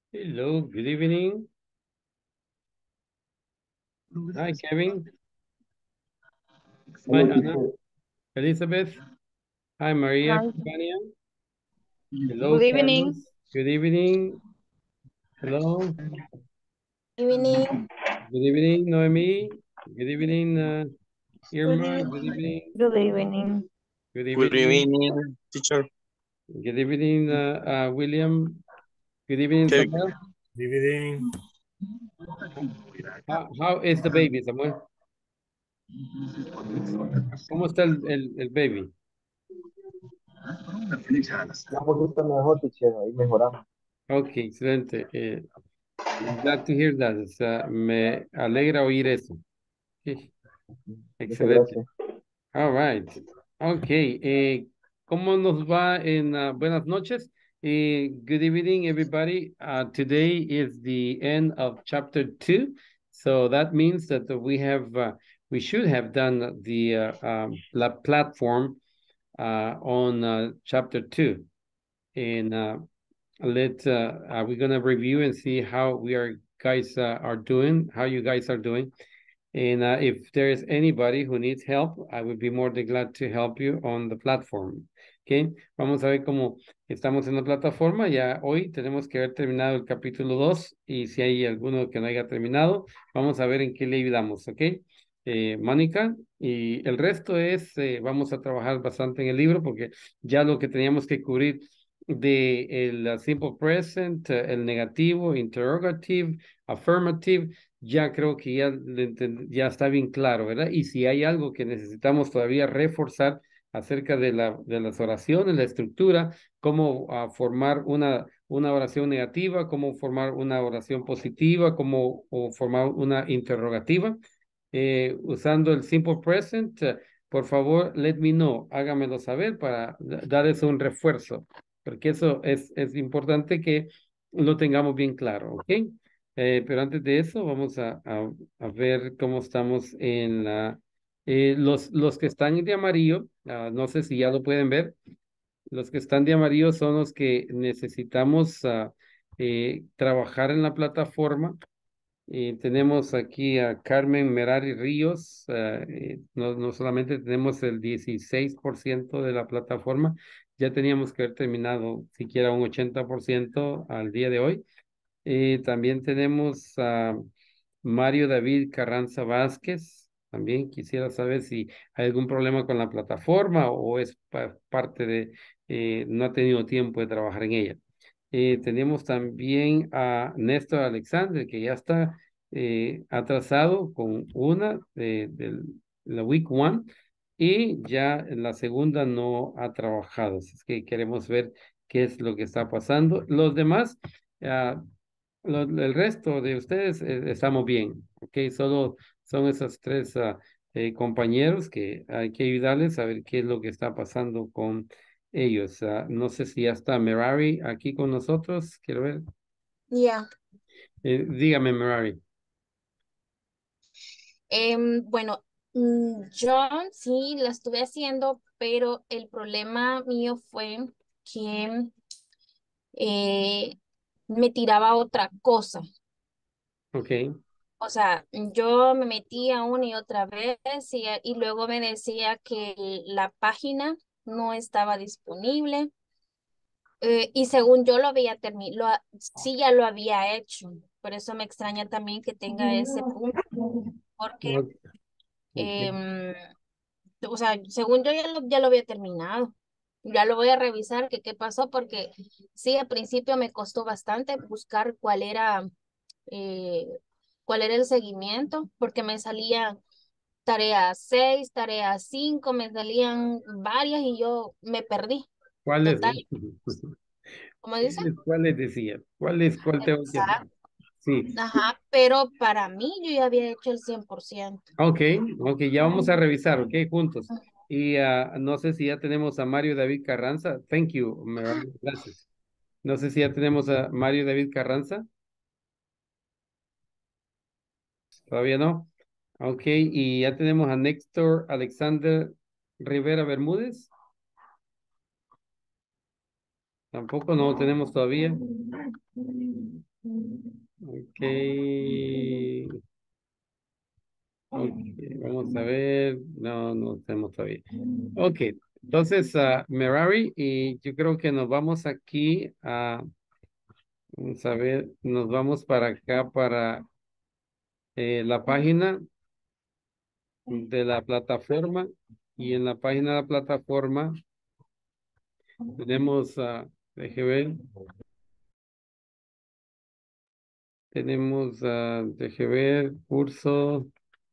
Hello, good evening. Hi, Kevin. Hi, Hello, Anna. teacher. Elizabeth. Hi, Maria Hi, Campania. Hello, good evening. Carlos. Good evening. Hello. Evening. Good evening, Noemi. Good evening, Good Irma. Good evening. evening. Good evening. Good Good evening. evening, teacher. Good evening, William. Good evening, Okay. Samuel. Dividing. How is the baby, Samuel? ¿Cómo está el baby? Ya un poquito mejor, teacher. Ahí mejoramos. Ok, excelente. Glad to hear that. O sea, me alegra oír eso. Sí, Muchas excelente. gracias. All right. Okay. ¿Cómo nos va en buenas noches? Good evening, everybody. Today is the end of chapter 2. So that means that we should have done the platform on chapter 2. And we're gonna review and see how guys are doing, how you guys are doing. And if there is anybody who needs help, I would be more than glad to help you on the platform. Okay, vamos a ver cómo estamos en la plataforma. Ya hoy tenemos que haber terminado el capítulo 2 y si hay alguno que no haya terminado, vamos a ver en qué le ayudamos. Ok, Mónica, y el resto vamos a trabajar bastante en el libro porque ya lo que teníamos que cubrir de el simple present, el negativo, interrogative, affirmative, ya creo que ya está bien claro, ¿verdad? Y si hay algo que necesitamos todavía reforzar acerca de las oraciones, la estructura, cómo formar una oración negativa, cómo formar una oración positiva, cómo formar una interrogativa, usando el simple present, por favor, let me know, hágamelo saber para dar eso un refuerzo, porque eso es importante que lo tengamos bien claro, ¿ok? Pero antes de eso, vamos a ver cómo estamos en los que están de amarillo, no sé si ya lo pueden ver, los que están de amarillo son los que necesitamos trabajar en la plataforma. Tenemos aquí a Carmen Merari Ríos, no solamente tenemos el 16% de la plataforma, ya teníamos que haber terminado siquiera un 80% al día de hoy. También tenemos a Mario David Carranza Vázquez. También quisiera saber si hay algún problema con la plataforma o es parte no ha tenido tiempo de trabajar en ella. Tenemos también a Néstor Alexander, que ya está atrasado con una de la Week One y ya en la segunda no ha trabajado. Así es que queremos ver qué es lo que está pasando. Los demás, ah, el resto de ustedes estamos bien, ¿ok? Solo son esos tres compañeros que hay que ayudarles a ver qué es lo que está pasando con ellos. No sé si ya está Merari aquí con nosotros, quiero ver. Ya. Dígame, Merari. Bueno, yo sí la estuve haciendo, pero el problema mío fue que me tiraba otra cosa. Ok. O sea, yo me metía una y otra vez y luego me decía que la página no estaba disponible. Y según yo lo había terminado, sí ya lo había hecho. Por eso me extraña también que tenga ese punto, porque, Ok. Ok. em, o sea, según yo ya lo había terminado. Ya lo voy a revisar que qué pasó, porque sí, al principio me costó bastante buscar eh, cuál era el seguimiento, porque me salía tarea 6 tarea 5 me salían varias y yo me perdí ¿Cuáles? total. ¿Cómo dice? ¿Cuáles decía? ¿Cuál tengo que hacer? Exacto. Sí. Ajá, pero para mí yo ya había hecho el 100%. Ok, ok, ya vamos a revisar, ok, juntos. Y no sé si ya tenemos a Mario David Carranza. Thank you, Merari. Gracias. No sé si ya tenemos a Mario David Carranza. Todavía no. Ok, y ya tenemos a Néstor Alexander Rivera Bermúdez. Tampoco no lo tenemos todavía. Ok. Ok, vamos a ver. No, no tenemos todavía. Ok, entonces, Merari, y yo creo que nos vamos aquí a, vamos a ver, nos vamos para acá, para la página de la plataforma. Y en la página de la plataforma tenemos, deje ver, tenemos, deje ver, curso.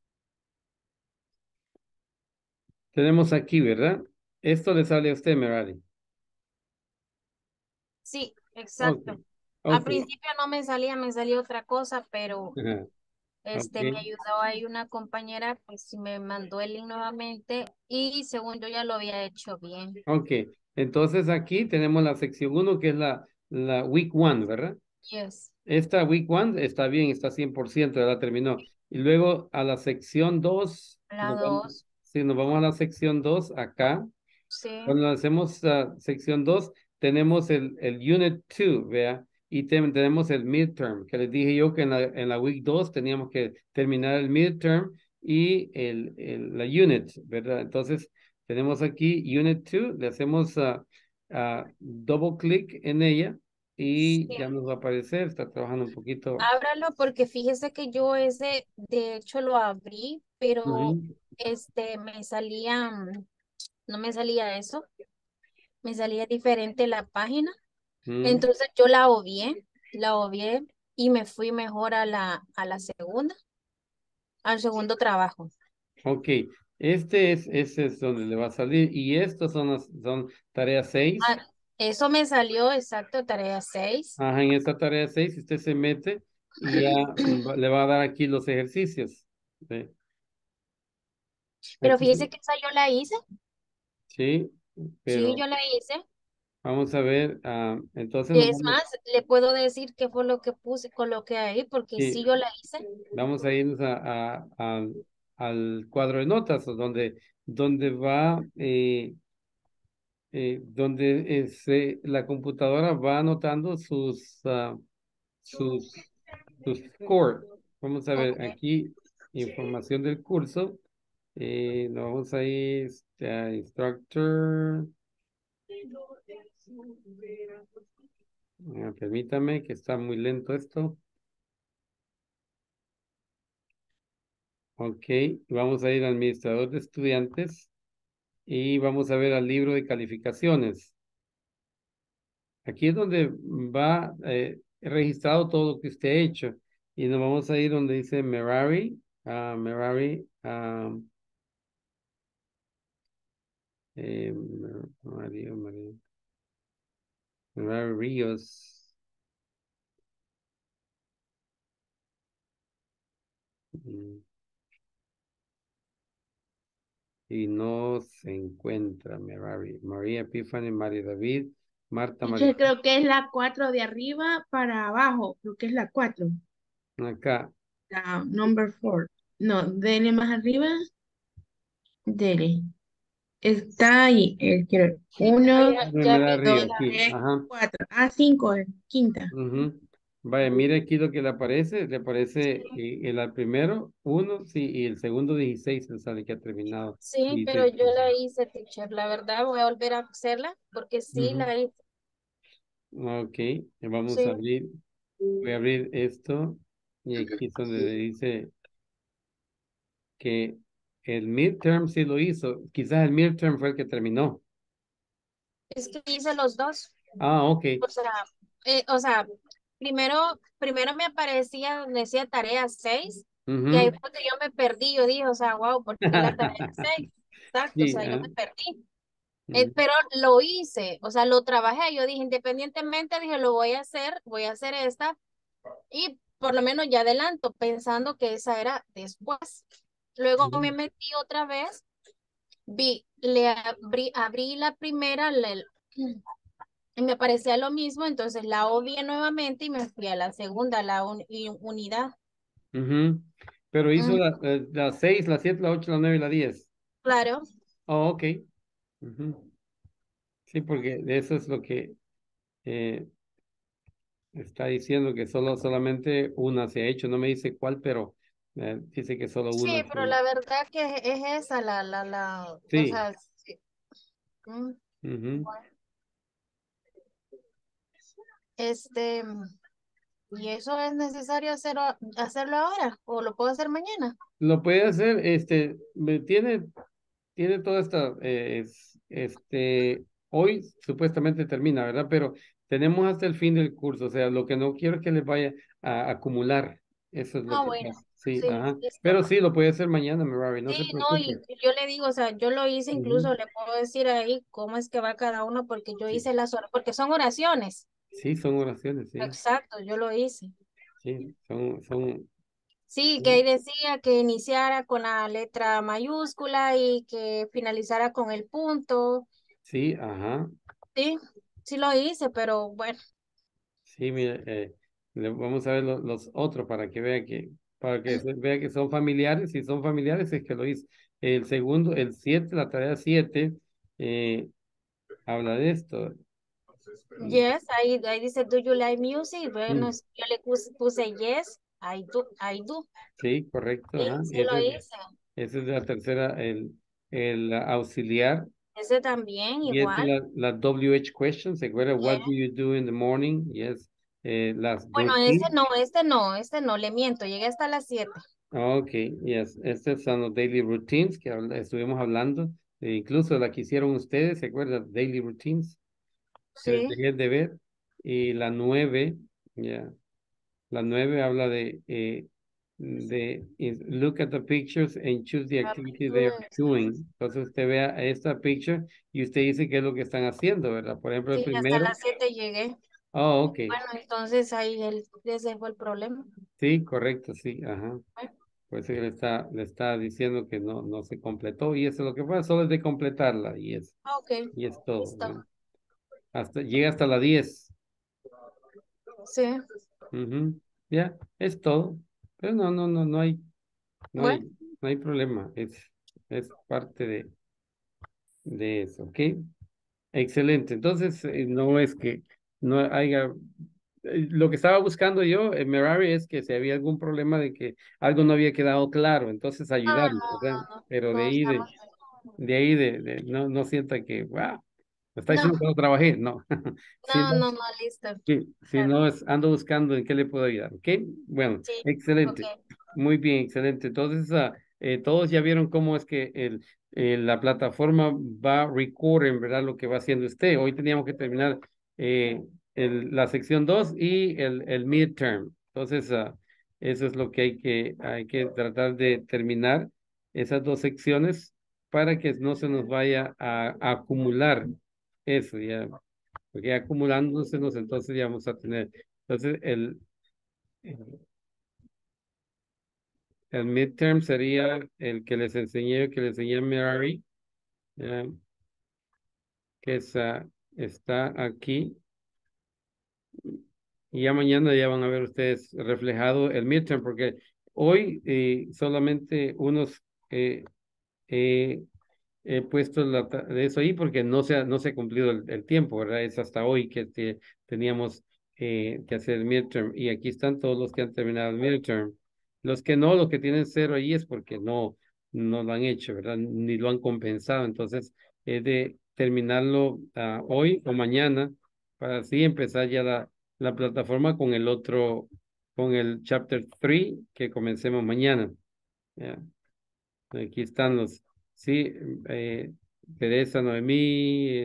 Tenemos aquí, ¿verdad? Esto le sale a usted, Merari. Sí, Ok, exacto. Al ok. principio no me salía, me salía otra cosa, pero Ajá, ok. me ayudó ahí una compañera, pues sí me mandó el link nuevamente y según yo ya lo había hecho bien. Ok, entonces aquí tenemos la sección uno que es la week one, ¿verdad? Yes. Esta week one está bien, está 100%, ya la terminó. Y luego a la sección 2 La dos, si nos vamos a la sección 2 acá, sí. cuando hacemos sección 2 tenemos el Unit 2, vea, y tenemos el midterm, que les dije yo que en la week 2 teníamos que terminar el midterm y la unit, ¿verdad? Entonces, tenemos aquí Unit 2, le hacemos double clic en ella y Sí. ya nos va a aparecer, está trabajando un poquito. Ábralo porque fíjese que yo ese, de hecho lo abrí, pero Ujú, me salía, no me salía eso, me salía diferente la página. ujú. Entonces yo la obvié y me fui mejor a la segunda, al segundo trabajo. Ok, ese es donde le va a salir y estos son tareas 6. Ah, eso me salió exacto, tarea 6. Ajá, en esta tarea 6 usted se mete y ya le va a dar aquí los ejercicios. Sí, Pero aquí, fíjese que esa yo la hice. sí, Sí, pero yo la hice. vamos a ver, entonces Y nos es vamos, más, le puedo decir qué fue lo que puse, coloqué ahí, porque sí, sí yo la hice. vamos a irnos al cuadro de notas, o donde va, donde la computadora va anotando sus, sus score. Vamos a ver Ok. aquí, información del curso. Nos vamos a ir a instructor. Permítame que está muy lento esto. Ok, vamos a ir al administrador de estudiantes y vamos a ver al libro de calificaciones. Aquí es donde va registrado todo lo que usted ha hecho. Y nos vamos a ir donde dice Merari, Merari, María, Merari Ríos. mm, Y no se encuentra Merari. María Epiphany, María David, Marta María. Teacher, creo que es la 4 de arriba para abajo. Creo que es la 4. Acá, La number 4. No, dele más arriba. Dele. Está ahí. Quiero. Sí, pero 1, ya Merari vi que Ríos, dos, la, sí, 3, ajá. 4. Ah, 5, quinta. Ujú. Vaya, mire aquí lo que le aparece el primero, uno, sí, y el segundo 16, le sale que ha terminado sí, pero 16. yo la hice, teacher. La verdad, voy a volver a hacerla porque sí Ujú. la hice. Ok, vamos a Sí. abrir, voy a abrir esto y aquí es donde le dice que el midterm sí lo hizo, quizás el midterm fue el que terminó. Es que hice los dos. Ah, ok. O sea, o sea, primero me aparecía donde decía tarea 6 y ahí Ujú. fue donde yo me perdí. Yo dije, o sea, wow, ¿por qué la tarea 6? Exacto, o Sí, sea, yo me perdí. ujú, Pero lo hice, o sea, lo trabajé. Yo dije, independientemente, dije, lo voy a hacer esta y por lo menos ya adelanto, pensando que esa era después. Luego me ujú, metí otra vez, abrí la primera, y me parecía lo mismo, entonces la obvié nuevamente y me fui a la segunda, unidad. ujú. Pero hizo Mm, la 6, la 7, la 8, la 9 y la 10. claro, Oh, ok. Ujú. Sí, porque de eso es lo que, eh, Está diciendo que solamente una se ha hecho, no me dice cuál, pero dice que solo Sí, una. pero la verdad que es esa o Sí. sea, sí. Mm, Ujú. bueno, este, ¿y eso es necesario hacerlo ahora o lo puedo hacer mañana? Lo puede hacer, tiene toda esta, hoy supuestamente termina, ¿verdad? Pero tenemos hasta el fin del curso, o sea, lo que no quiero es que les vaya a acumular, eso es lo Ah, que bueno, pasa, sí, sí, ajá, listo. pero sí, lo puede hacer mañana, Meravi, no se Sí, no, y preocupe. yo le digo, o sea, yo lo hice, Ujú. incluso le puedo decir ahí cómo es que va cada uno, porque yo Sí, hice porque son oraciones. sí, son oraciones, sí, Exacto, yo lo hice. sí, Sí, que ahí decía que iniciara con la letra mayúscula y que finalizara con el punto. sí, ajá, Sí, sí lo hice, pero bueno, sí, mire, vamos a ver los otros para que vea que son familiares, si son familiares es que lo hice. El segundo, el 7, la tarea 7, eh, habla de esto. yes, ahí dice, do you like music? Bueno, Mm, yo le puse yes, I do. sí, correcto, Sí, ajá. sí lo hice. Esa es la tercera, el auxiliar. Ese también Y esta es igual. la WH question, ¿se acuerda? What do Yes. you do in the morning? Yes. Las Bueno, routines. este no, le miento, llegué hasta las 7. Ok, yes. Estos son los daily routines que estuvimos hablando. Incluso la que hicieron ustedes, ¿se acuerdan? Daily routines, que les Sí, dejé de ver. Y la 9, ya. La 9 habla look at the pictures and choose the activity they are doing. Entonces usted vea esta picture y usted dice qué es lo que están haciendo, ¿verdad? Por ejemplo, el sí, hasta primero. las 7 llegué. Oh, ok. Bueno, entonces ahí ese fue el problema. Sí, correcto, sí, ajá. Pues le está diciendo que no se completó y eso es lo que pasa, solo es de completarla Ok, y es todo, listo. ¿verdad? Llega hasta la 10. Sí, Ujú. Ya, es todo. Pero no hay, bueno, no hay problema. Es parte de eso, ¿ok? Excelente. Entonces, no es que no haya. Lo que estaba buscando yo en Merari es que si había algún problema de que algo no había quedado claro, entonces ah, ayudarlo, ¿verdad? Pero no, de no ahí, estamos. no sienta que, wow, me está diciendo No, que no trabajé, no. no, Sino no, listo. si Claro. no ando buscando en qué le puedo ayudar, ¿ok? Bueno, Sí, ok. excelente. Muy bien, excelente. Entonces, todos ya vieron cómo es que la plataforma va recording, ¿verdad? Lo que va haciendo usted. Hoy teníamos que terminar eh, la sección 2 y el midterm. Entonces, eso es lo que hay que tratar de terminar, esas dos secciones, para que no se nos vaya a acumular eso, ya porque acumulándosenos, entonces ya vamos a tener. Entonces, el midterm sería el que les enseñé a Mary, ya, que está aquí. Y ya mañana ya van a ver ustedes reflejado el midterm, porque hoy solamente unos eh, eh, he puesto de eso ahí porque no se ha cumplido el tiempo, ¿verdad? Es hasta hoy que teníamos que hacer el midterm y aquí están todos los que han terminado el midterm. Los que no, los que tienen cero ahí es porque no lo han hecho, ¿verdad? Ni lo han compensado. Entonces, es de terminarlo hoy o mañana para así empezar ya la plataforma con el chapter 3 que comencemos mañana. ¿Ya? Aquí están sí, eh, Teresa, Noemí,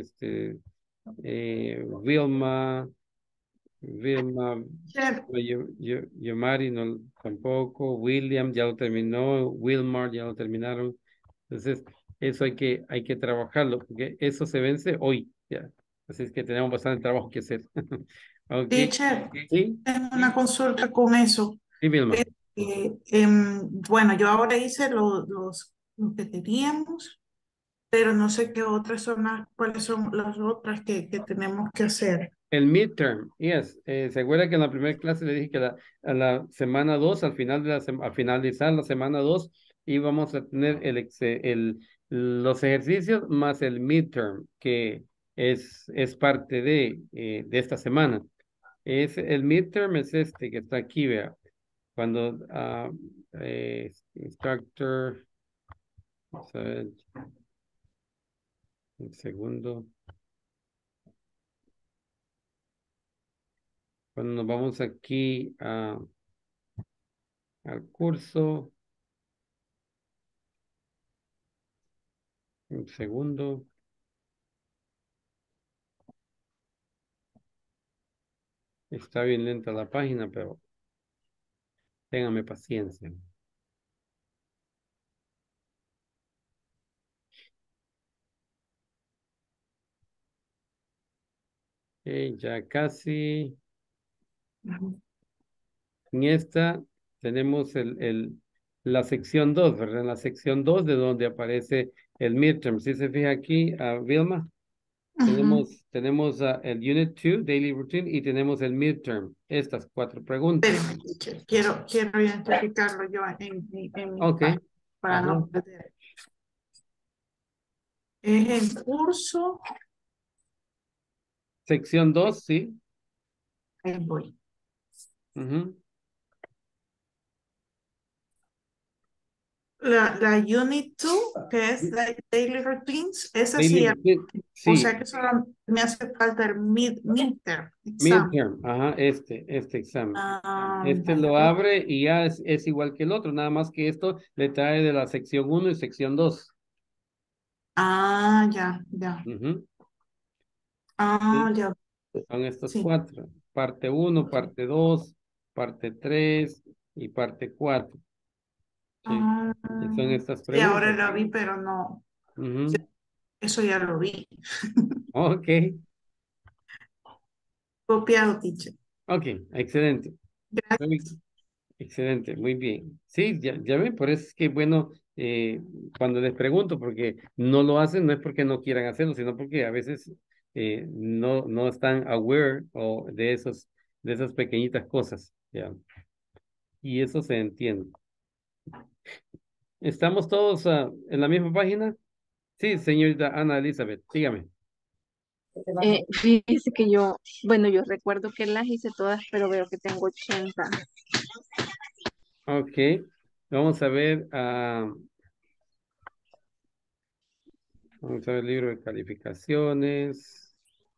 Vilma, Chef, Yomari no, tampoco, William ya lo terminó, Wilmar ya lo terminaron. Entonces, eso hay que trabajarlo, porque eso se vence hoy, ya. Así es que tenemos bastante trabajo que hacer. Ok, teacher, sí, tengo una consulta con eso. sí, Vilma. Bueno, yo ahora hice lo que teníamos, pero no sé qué otras son cuáles son las otras que tenemos que hacer. El midterm, yes. ¿Se acuerda que en la primera clase le dije que a la semana 2 al final a finalizar la semana 2 íbamos a tener los ejercicios más el midterm, que es parte de esta semana. El midterm es este que está aquí, vea. Cuando instructor, vamos a ver, un segundo. Cuando nos vamos aquí al curso, un segundo. Está bien lenta la página, pero téngame paciencia. Ok, ya casi. Ujú. En esta tenemos la sección 2, ¿verdad? En la sección 2 de donde aparece el midterm. Si se fija aquí, Vilma, Ujú. tenemos el Unit 2, Daily Routine, y tenemos el midterm. Estas 4 preguntas. Espérame, teacher, quiero identificarlo yo en mi Ok, página para ajá. no perder. Es el curso, Sección 2, sí. ahí voy. Ujú. La Unit 2, que es la Daily Routines, esa Daily sí, Routine, o sí. sea que solo me hace falta el midterm exam. Midterm, ajá, este examen. Este Ya, lo abre y ya es igual que el otro, nada más que esto le trae de la sección 1 y sección 2. ya. Ujú. Ah, Sí, ya, son estos sí. 4. Parte 1, parte 2, parte 3 y parte 4. Sí. Ah, Y son estas sí, ahora preguntas. lo vi, pero no, Ujú. eso ya lo vi. Ok, Copiado, teacher. ok, excelente. Muy Gracias. excelente, muy bien. Sí, ya ven, por eso es que bueno, cuando les pregunto, porque no lo hacen, no es porque no quieran hacerlo, sino porque a veces no están aware de esas pequeñitas cosas, ya. Y eso se entiende. ¿Estamos todos en la misma página? Sí, señorita Ana Elizabeth, dígame. Fíjese que yo recuerdo que las hice todas, pero veo que tengo 80. Ok, vamos a ver, vamos a ver el libro de calificaciones.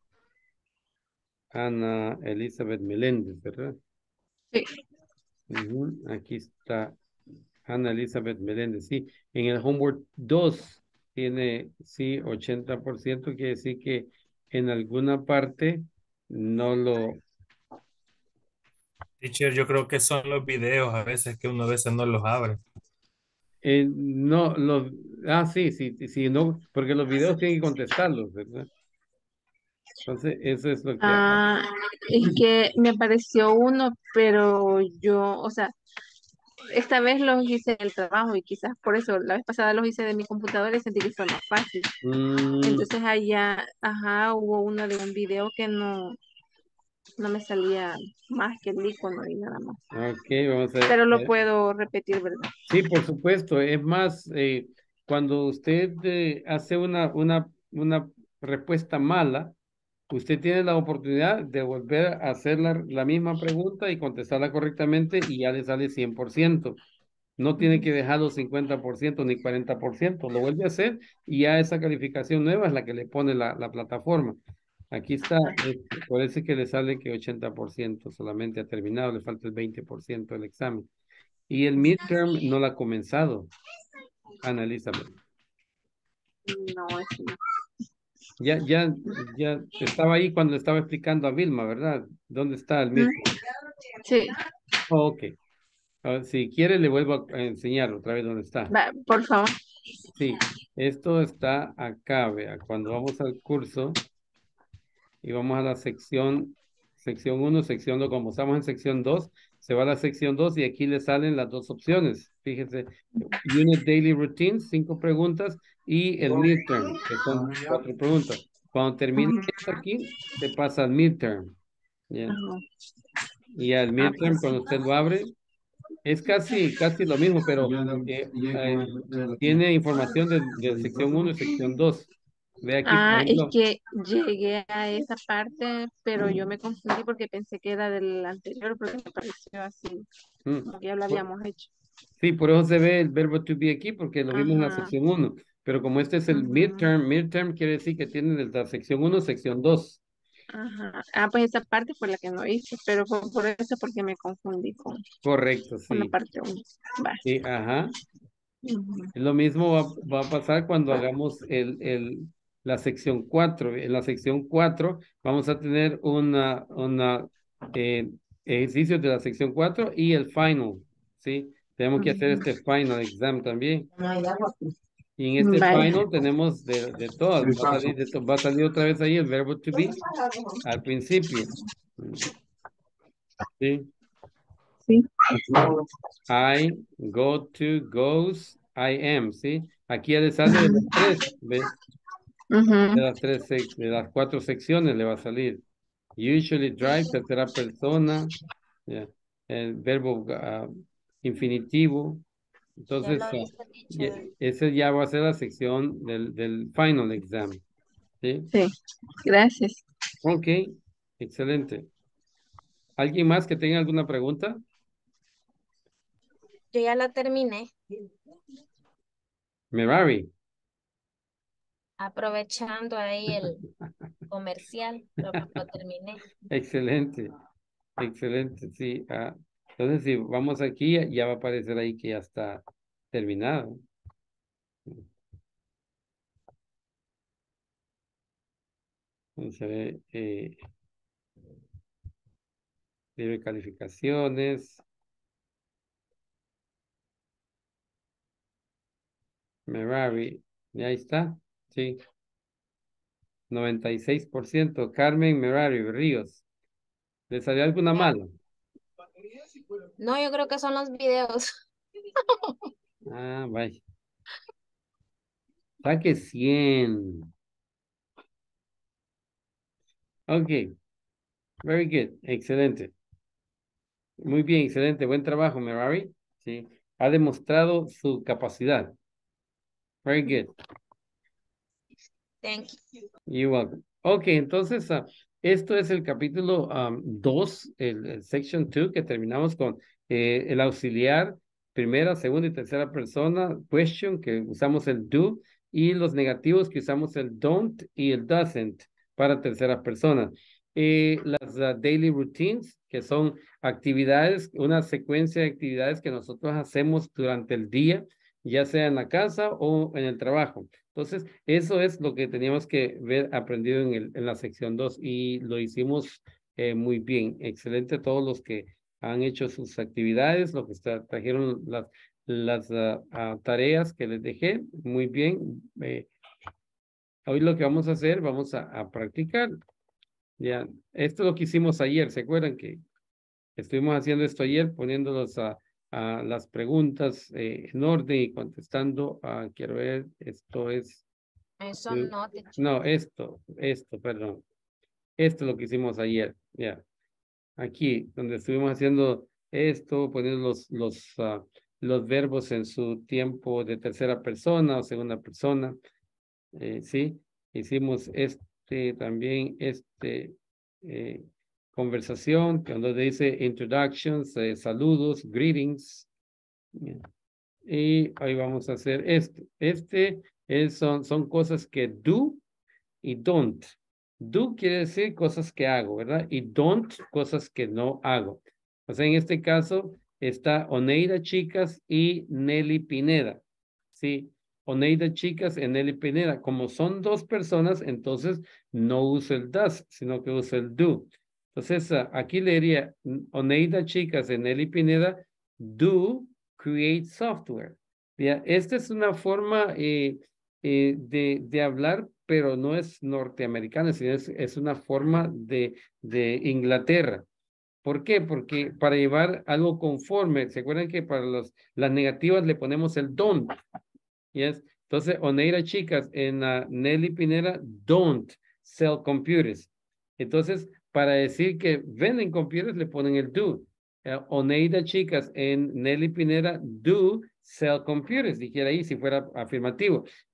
Ana Elizabeth Meléndez, ¿verdad? Sí. Ujú, aquí está Ana Elizabeth Meléndez, sí. En el homework 2 tiene, sí, 80%, quiere decir que en alguna parte no lo... Teacher, yo creo que son los videos a veces que uno a veces no los abre. no, sí, no, porque los videos tienen que contestarlos, ¿verdad? Entonces, eso es lo que... Ah, es que me apareció uno, pero yo, o sea, esta vez los hice el trabajo y quizás por eso la vez pasada los hice de mi computadora y sentí que fue más fácil. Mm, Entonces allá, ajá, hubo uno de un video que no me salía más que el icono y nada más. ok, vamos a ver. Pero lo puedo repetir, ¿verdad? Sí, por supuesto. Es más, cuando usted hace una respuesta mala, usted tiene la oportunidad de volver a hacer la misma pregunta y contestarla correctamente y ya le sale 100%. No tiene que dejarlo 50% ni 40%. Lo vuelve a hacer y ya esa calificación nueva es la que le pone la plataforma. Aquí está, por eso es que le sale que 80% solamente ha terminado, le falta el 20% del examen. Y el midterm no la ha comenzado, Ana Elizabeth. No, es no. Ya estaba ahí cuando le estaba explicando a Vilma, ¿verdad? ¿Dónde está el Mm, midterm? sí, Oh, ok. Si quiere, le vuelvo a enseñar otra vez dónde está. va, por favor. Sí, esto está acá, vea. Cuando vamos al curso y vamos a la sección 1, sección 2, como estamos en sección 2, se va a la sección 2 y aquí le salen las dos opciones. Fíjense, Unit Daily Routine, 5 preguntas, y el midterm, que son 4 preguntas. Cuando termine Ujú, esto aquí, se pasa al midterm. ¿Ya? ujú. Y al Ah, midterm, pues cuando sí. usted lo abre, es casi lo mismo, pero tiene información de sección 1 y sección 2. Ve aquí, por Es ejemplo. que llegué a esa parte, pero yo me confundí porque pensé que era del anterior, porque me pareció así, mm, como que ya lo por- habíamos hecho. sí, por eso se ve el verbo to be aquí, porque lo vimos en la Ajá, sección 1. Pero como este es el ujú, midterm quiere decir que tiene desde la sección 1, sección 2. ajá. Pues esa parte fue la que no hice, pero fue por eso porque me confundí Correcto, con la sí. parte 1. Va. Sí, ajá. Ujú, Lo mismo va a pasar cuando hagamos la sección 4. En la sección 4 vamos a tener una eh, ejercicios de la sección 4 y el final, ¿sí? Tenemos que hacer ujú. este final exam también. No hay agua. Y en este Vale. final tenemos de todas. Va a salir otra vez ahí el verbo to be al principio. ¿Sí? Sí. I, go to, goes, I am, ¿sí? Aquí ya le sale de las tres, ¿ve? Ujú. De las 4 secciones le va a salir. Usually drive, tercera persona, ya. El verbo infinitivo. Ya Entonces, lo hice, teacher. ese ya va a ser la sección del final exam, ¿sí? Sí, gracias. Ok, excelente. ¿Alguien más que tenga alguna pregunta? Yo ya la terminé, Merari. aprovechando ahí el comercial, lo terminé. Excelente, excelente, sí. Entonces, si vamos aquí, ya va a aparecer ahí que ya está terminado. Vamos a ver, libre calificaciones. Merari, ya está, sí. 96%. Carmen Merari Ríos. ¿Le salió alguna Ya. mala? No, yo creo que son los videos. Vaya. Saque 100. Ok, very good, excelente. Muy bien, excelente, buen trabajo, Merari. Sí, ha demostrado su capacidad. Very good. Thank you. You're welcome. Ok, entonces, esto es el capítulo 2, el section 2, que terminamos con el auxiliar, primera, segunda y tercera persona, question, que usamos el do, y los negativos que usamos el don't y el doesn't para tercera persona. Las daily routines, que son actividades, una secuencia de actividades que nosotros hacemos durante el día, ya sea en la casa o en el trabajo. Entonces, eso es lo que teníamos que ver aprendido en la sección 2 y lo hicimos muy bien. Excelente todos los que han hecho sus actividades, los que trajeron las tareas que les dejé. Muy bien. Hoy lo que vamos a hacer, vamos a practicar. Ya, esto es lo que hicimos ayer. ¿Se acuerdan que estuvimos haciendo esto ayer, poniéndolos a las preguntas en orden y contestando? Quiero ver, esto es... Eso no, teacher. No, perdón. Esto es lo que hicimos ayer, ya. Aquí, donde estuvimos haciendo esto, poniendo los verbos en su tiempo de tercera persona o segunda persona. Sí, hicimos también, conversación, cuando dice introductions, saludos, greetings. Y hoy vamos a hacer esto. Son cosas que do y don't. Do quiere decir cosas que hago, ¿verdad? Y don't, cosas que no hago. O sea, en este caso está Oneida Chicas y Nelly Pineda. Sí, Oneida Chicas y Nelly Pineda. Como son dos personas, entonces no uso el does, sino que uso el do. Entonces, aquí le diría Oneida Chicas y Nelly Pineda do create software. Ya, esta es una forma de hablar, pero no es norteamericana, sino es una forma de Inglaterra. ¿Por qué? Porque para llevar algo conforme, ¿se acuerdan que para las negativas le ponemos el don't? Yes. Entonces, Oneida Chicas en Nelly Pineda don't sell computers. Entonces, para decir que venden computers le ponen el do. Oneida Chicas en Nelly Pineda do sell computers, dijera ahí si fuera afirmativo.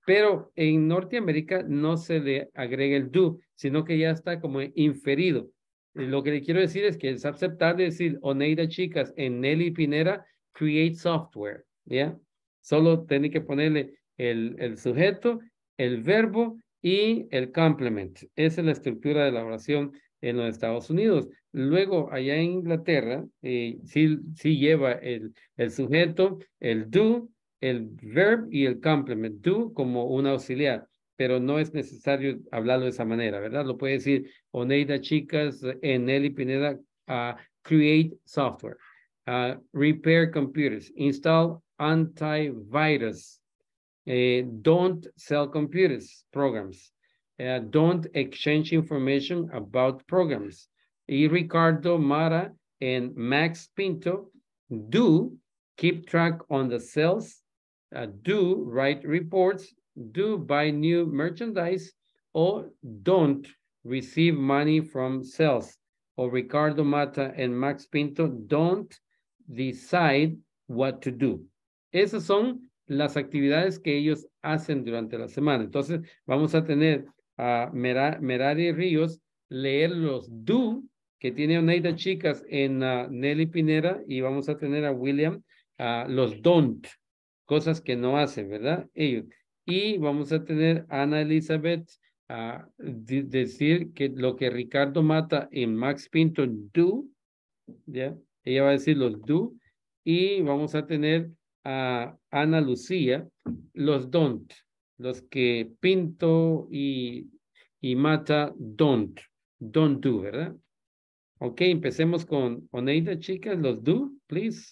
Pero en Norteamérica no se le agrega el do, sino que ya está como inferido. Lo que le quiero decir es que es aceptable decir Oneida Chicas en Nelly Pineda create software, ¿ya? Solo tiene que ponerle el sujeto, el verbo y el complement. Esa es la estructura de la oración en los Estados Unidos. Luego, allá en Inglaterra, sí lleva el sujeto, el do, el verb y el complement. Do como un auxiliar, pero no es necesario hablarlo de esa manera, ¿verdad? Lo puede decir Oneida Chicas en Nelly Pineda create software. Repair computers, install antivirus, don't sell computers, programs, don't exchange information about programs. Y Ricardo Mara and Max Pinto do keep track on the sales, do write reports, do buy new merchandise, or don't receive money from sales. Or Ricardo Mata and Max Pinto don't decide what to do. Esas son las actividades que ellos hacen durante la semana. Entonces, vamos a tener a Merari Ríos leer los do que tiene Oneida Chicas en Nelly Pineda y vamos a tener a William los don't, cosas que no hacen, ¿verdad? Ellos. Y vamos a tener a Ana Elizabeth decir que lo que Ricardo Mata en Max Pinto do, ¿ya? Ella va a decir los do y vamos a tener a Ana Lucía los don't, los que Pinto y Mata don't do, ¿verdad? Ok, empecemos con Oneida, chicas, los do, please.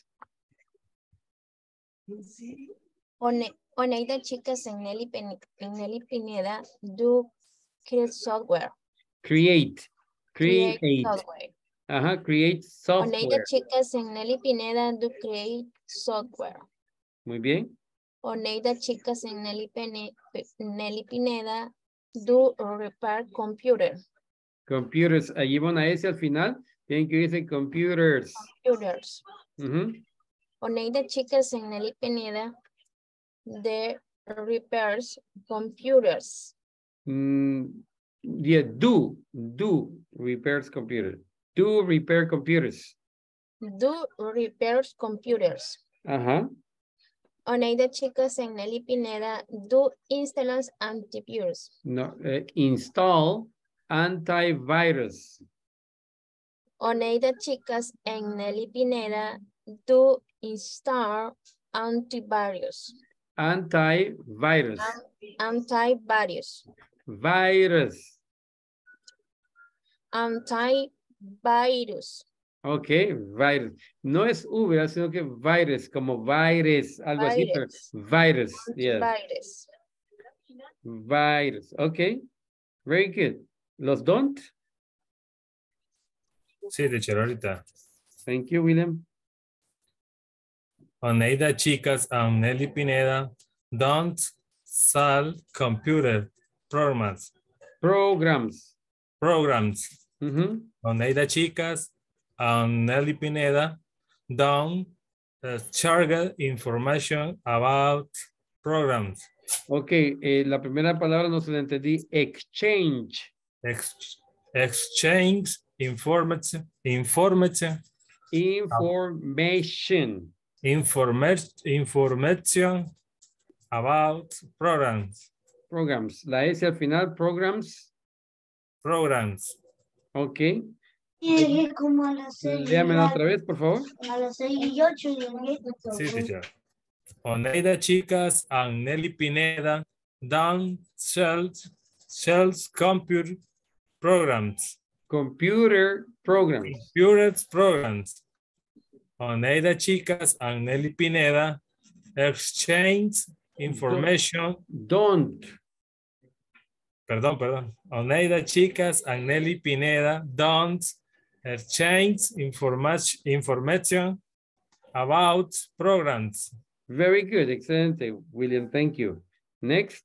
Oneida Chicas en Nelly Pineda do create software. Create Software. Ajá, create software. Oneida Chicas en Nelly Pineda do create software. Muy bien. Oneida Chicas en Nelly Pineda do repair computer. Computers, allí van a S al final, tienen que decir computers. Computers. Ujú. Oneida Chicas en Nelly Pineda de repairs computers. Yeah, do repairs computer. Do repair computers. Do repairs computers. Ajá. Oneida Chicas en Nelly Pineda do installs antivirus. No, install antivirus. Oneida Chicas en Nelly Pineda do install antivirus. Antivirus. Antivirus. Virus. Antivirus. Ok, virus. No es V, sino que virus, como virus, algo así, pero virus. Yes. Virus. Virus. Ok, very good. ¿Los don't? Sí, teacher, ahorita. Thank you, William. Oneida Chicas and Nelly Pineda don't sell computer programs. Programs. Oneida Chicas and Nelly Pineda don't share information about programs. Ok, la primera palabra no se la entendí. Exchange. Exchange information about programs. Programs. La S al final, programs. Ok. Como a las 6. Léamela otra vez, por favor. A las 6:08. Sí, teacher. Oneida Chicas and Nelly Pineda don't sells computer programs. Computer programs. Oneida Chicas and Nelly Pineda exchange information. Perdón. Oneida Chicas and Nelly Pineda don't exchange information about programs. Very good. Excelente, William. Thank you. Next.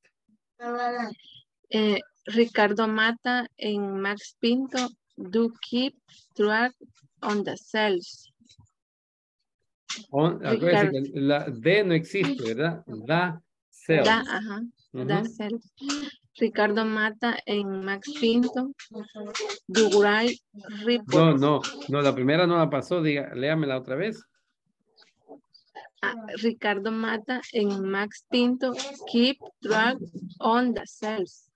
Ricardo Mata en Max Pinto do keep track on the sales. Acuérdense que la D no existe, ¿verdad? The sales. Ajá. the self. Ricardo Mata en Max Pinto. Duguray Report. No, la primera no la pasó, diga, léamela otra vez. Ricardo Mata en Max Pinto. Keep track on the cells.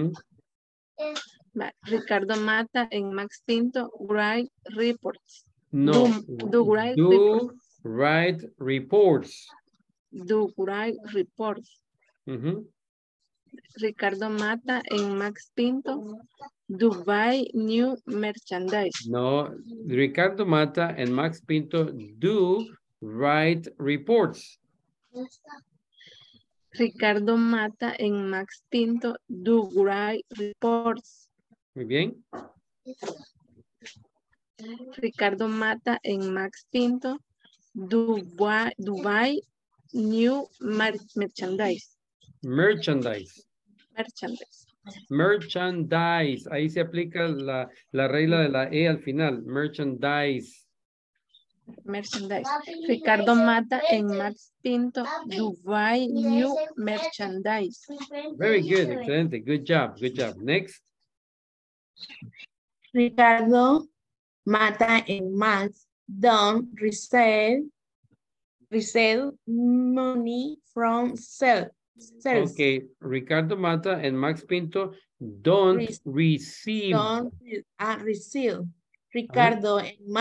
Ricardo Mata en Max Pinto. Write reports. No, Do write reports. Do write reports. Ricardo Mata en Max Pinto. Do buy new merchandise. No, Ricardo Mata and Max Pinto do write reports. Ricardo Mata en Max Pinto do write reports. Muy bien. Ricardo Mata en Max Pinto do buy new merchandise. Merchandise. Ahí se aplica la regla de la E al final. Merchandise. Ricardo Mata en Max Pinto do buy new merchandise. Very good. Excelente. Good job. Next. Ricardo Mata en Max don't resell money from sales. Okay, Ricardo Mata and Max Pinto don't receive. Ricardo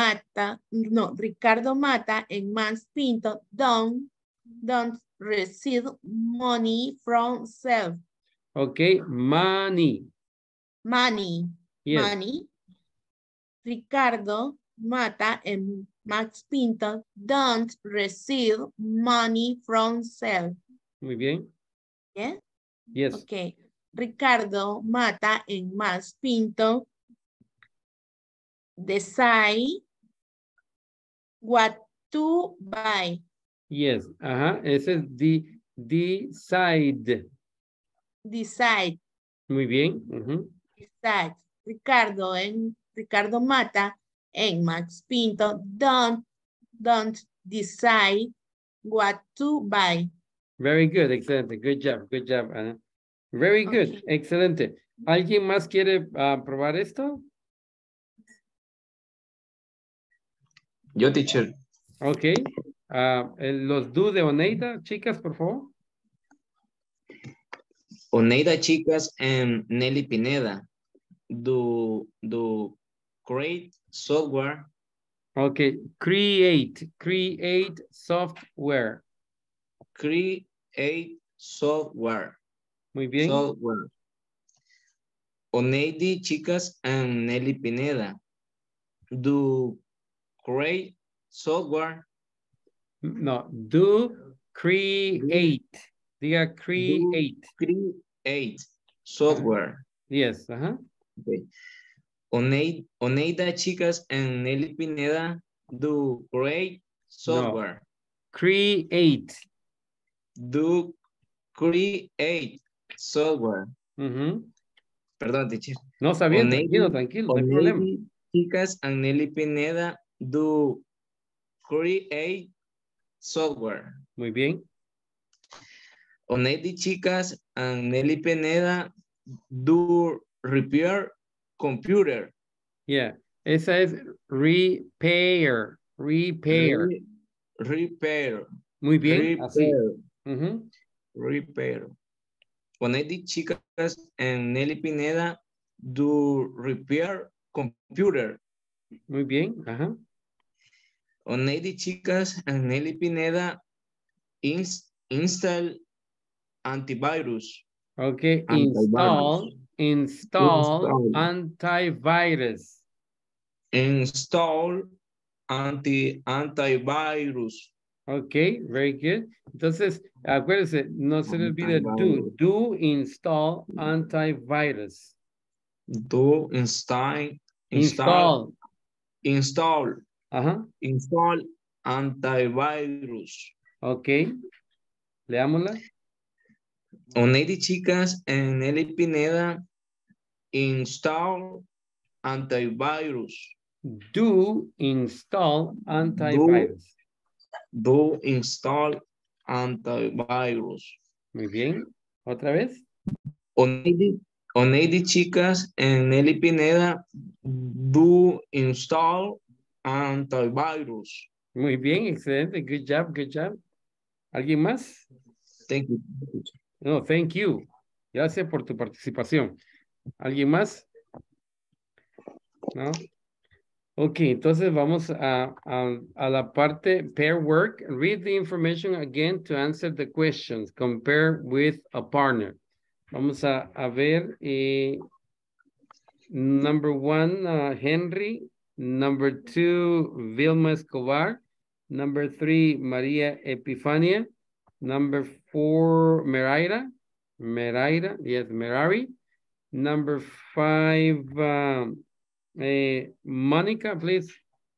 Mata and Max Pinto don't receive money from sales. Okay, money. Yes. Money. Ricardo Mata and Max Pinto don't receive money from sales. Muy bien. Yeah? Yes. Okay. Ricardo Mata and Max Pinto decide what to buy. Yes. Ese es decide. Decide. Muy bien. Decide. Ricardo Mata and Max Pinto don't decide what to buy. Very good. Excelente. Good job, Ana. Very good. Okay. Excelente. ¿Alguien más quiere probar esto? Yo, teacher. Ok. Los do de Oneida, chicas, por favor. Oneida, chicas, and Nelly Pineda do create software. Okay. Create software. Create software. Muy bien. Software. Oneidi, chicas, and Nelly Pineda do create software. No, do create. Diga create. Create software. Yes. Okay. Oneida, chicas, and Nelly Pineda do create software. No. Create. Do create software. Perdón, teacher. No, está bien, tranquilo, no hay problema. Chicas, and Nelly Pineda do create software. Muy bien. Oneidi, chicas, and Nelly Pineda do repair computer. Yeah, esa es repair. Repair. Muy bien, así. Repair. Oneidi, chicas, and Nelly Pineda do repair computer. Muy bien, Oneidi, chicas, and Nelly Pineda install antivirus. Okay, install antivirus. Install antivirus. Okay, very good. Entonces, acuérdense, no se le olvide do install antivirus. Do install antivirus. Okay, leámosla. Oneidi, chicas, and Nelly Pineda install antivirus. Do install antivirus. Do install antivirus. Muy bien. ¿Otra vez? Oneidi chicas en Nelly Pineda do install antivirus. Muy bien, excelente. Good job, good job. ¿Alguien más? Thank you. No, thank you. Gracias por tu participación. ¿Alguien más? ¿No? Ok, entonces vamos a la parte pair work. Read the information again to answer the questions. Compare with a partner. Vamos a ver number 1, Henry. Number 2, Vilma Escobar. Number 3, María Epifania. Number 4, Meraira. Meraira, yes, Merari. Number 5, Mónica, please.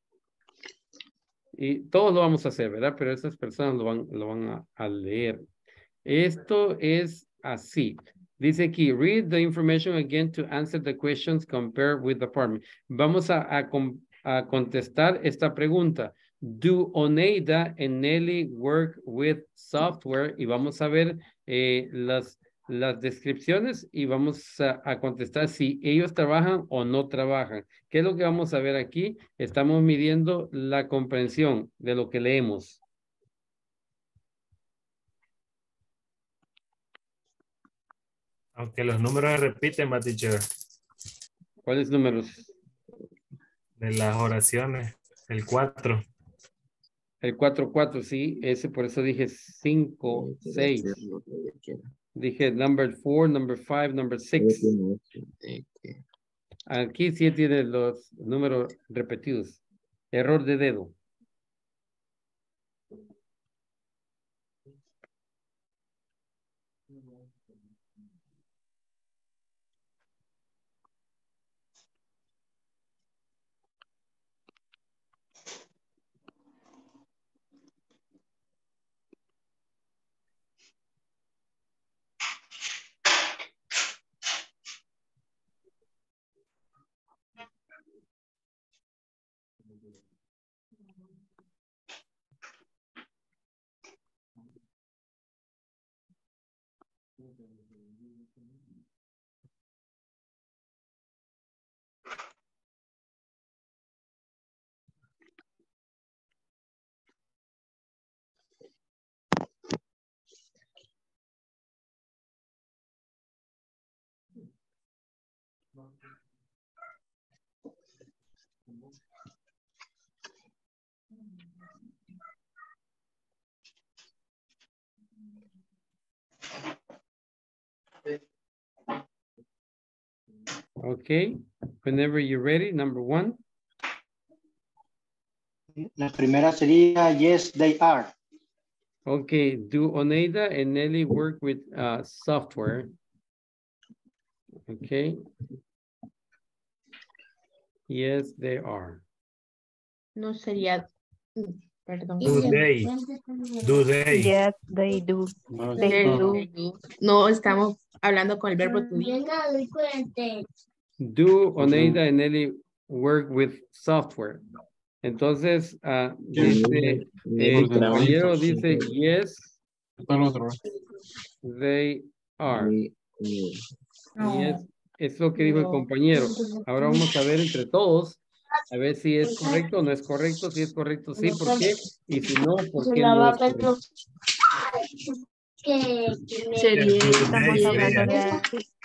Y todos lo vamos a hacer, ¿verdad? Pero estas personas lo van a leer. Esto es así. Dice aquí, read the information again to answer the questions, compare with the partner. Vamos a contestar esta pregunta. Do Oneida and Nelly work with software? Y vamos a ver las descripciones y vamos a contestar si ellos trabajan o no trabajan. ¿Qué es lo que vamos a ver aquí? Estamos midiendo la comprensión de lo que leemos. Aunque los números se repiten, my teacher, ¿Cuáles números? de las oraciones. El 4. El 4, sí, ese por eso dije 5, 6. Dije number 4, number 5, number 6. Aquí sí tiene los números repetidos. Error de dedo. Okay, whenever you're ready, number 1. La primera sería yes, they are. Okay, do Oneida and Nelly work with software? Okay. Yes, they are. No sería, perdón. Do they? Do they? Yes, they do. They do. No, estamos hablando con el verbo to be. Do Oneida and Nelly work with software? Entonces, dice, el compañero dice, yes, they are. Yes, es lo que dijo el compañero. Ahora vamos a ver entre todos, a ver si es correcto o no es correcto. Si es correcto, sí, ¿por qué? Y si no, ¿por qué no es correcto? Sería, Estamos hablando de...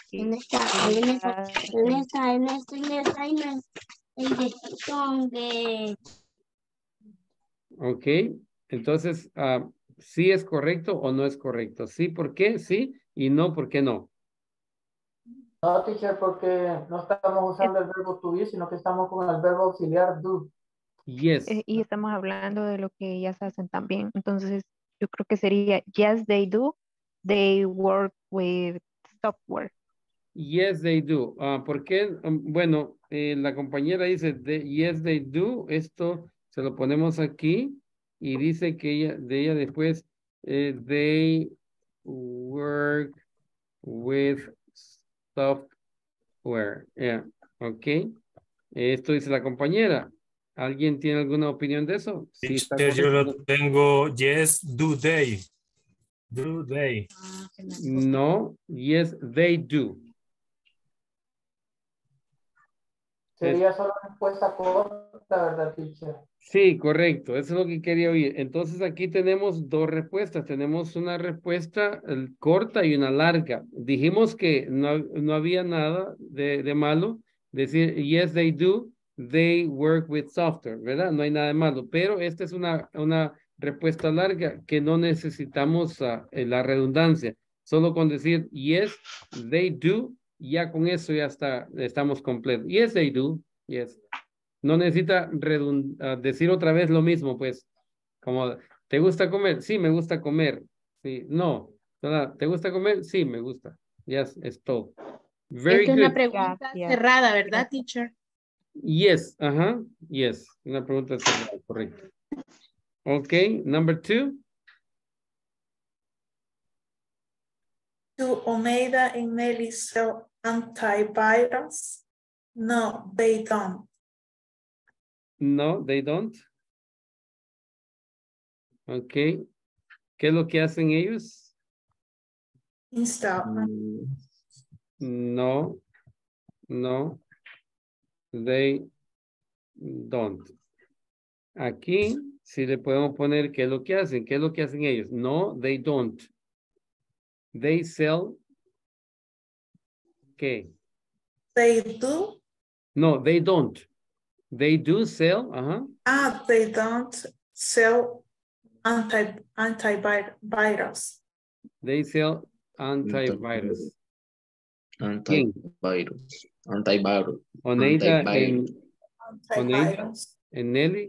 Ok, entonces, ¿sí es correcto o no es correcto? Sí, ¿por qué? Sí, y no, ¿por qué no? No, teacher, porque no estamos usando el verbo to be, sino que estamos con el verbo auxiliar do. Yes. Y estamos hablando de lo que ellas hacen también. Entonces, yo creo que sería, yes, they do. They work with software. Yes, they do. ¿Por qué? Bueno, la compañera dice, yes, they do. Esto se lo ponemos aquí y dice que de ella después, they work with software. Yeah, ok. Esto dice la compañera. ¿Alguien tiene alguna opinión de eso? Sí, está Yo correcto. lo tengo, yes, do they. Do they? No, yes, they do. Sería solo respuesta corta, ¿verdad, teacher? Sí, correcto, eso es lo que quería oír. Entonces aquí tenemos dos respuestas. Tenemos una respuesta corta y una larga. Dijimos que no había nada de malo decir yes, they do, they work with software, ¿verdad? No hay nada de malo, pero esta es una respuesta larga que no necesitamos la redundancia. Solo con decir yes, they do, ya con eso ya estamos completos. Yes, they do, yes. No necesita decir otra vez lo mismo, pues, como, ¿te gusta comer? Sí, me gusta comer. Sí, no. ¿Te gusta comer? Sí, me gusta. Yes, es todo. Very Esta es una good. pregunta Gracias. cerrada, ¿verdad, teacher? Yes, yes. Una pregunta cerrada, correcto. Okay, number 2. Do Oneida and Nelly sell antivirus? No, they don't. No, they don't. Okay. ¿Qué es lo que hacen ellos? Install. No, no, they don't. Aquí sí le podemos poner qué es lo que hacen. ¿Qué es lo que hacen ellos? No, they don't. They sell. ¿Qué? They do. No, they don't. They do sell. They don't sell antivirus. They sell antivirus. ¿Quién? Antivirus. Oneida en Antivirus. Nelly.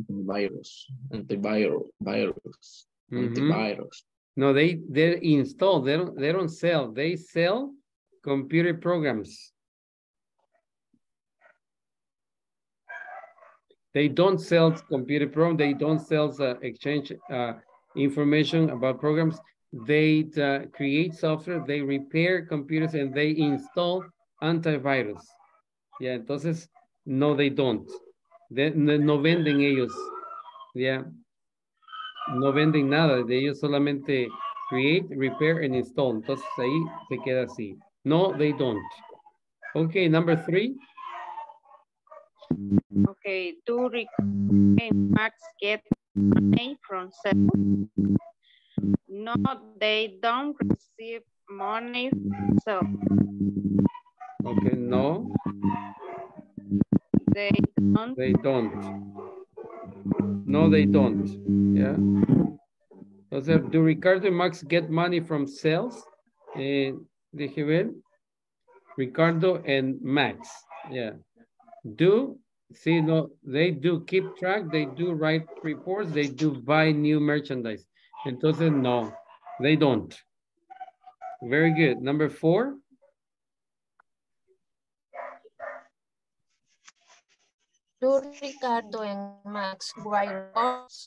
Antivirus. No, they install. They don't sell. They sell computer programs. They don't sell computer programs. They don't sell exchange information about programs. They create software. They repair computers and they install antivirus. Yeah, entonces, no, they don't. No venden ellos. Yeah. No venden nada. De ellos solamente create, repair, and install. Entonces, ahí se queda así. No, they don't. Okay, number 3. Okay, do Rick and Max get money from sales? No, they don't receive money from sales. Okay, no, They don't. they don't. No, they don't. Yeah. Entonces, do Ricardo and Max get money from sales? Deje ver. Ricardo and Max. Yeah. Do, see, no, they do keep track, they do write reports, they do buy new merchandise. Entonces, no, they don't. Very good. Number 4. Do Ricardo and Max write reports?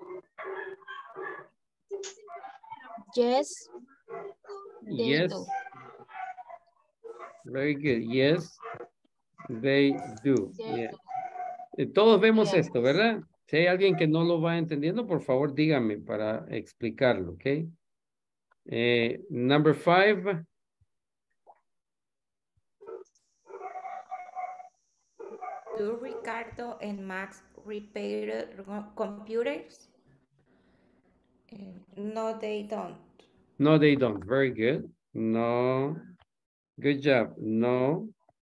Yes, they Yes. do. Very good. Yes, they do. They Yeah. do. Todos vemos Yes. esto, ¿verdad? Si hay alguien que no lo va entendiendo, por favor, dígame para explicarlo, ¿ok? Number 5. Do Ricardo and Max repair computers? No, they don't. No, they don't. Very good. No. Good job. No,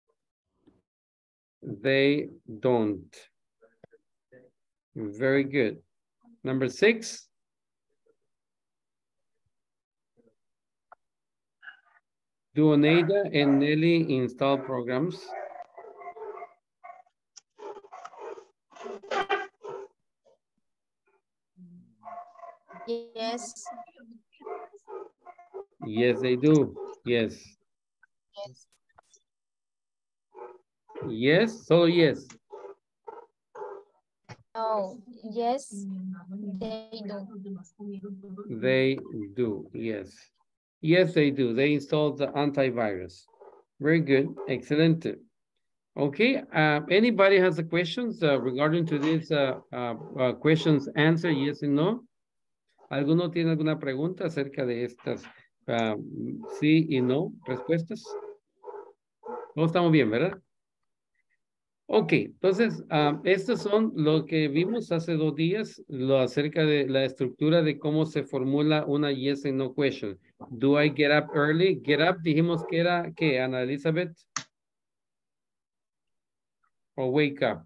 they don't. Very good. Number 6. Do Oneida and Nelly install programs? Yes. Yes, they do. Yes. Yes. Yes, solo yes. Oh, yes, they do. They do, yes. Yes, they do. They installed the antivirus. Very good. Excellent. Okay, anybody has a questions regarding to this questions answer, yes and no? ¿Alguno tiene alguna pregunta acerca de estas sí y no respuestas? Todos estamos bien, ¿verdad? Ok, entonces, estos son lo que vimos hace 2 días, lo acerca de la estructura de cómo se formula una yes and no question. Do I get up early? Get up, dijimos que era, ¿qué, Ana Elizabeth? O wake up.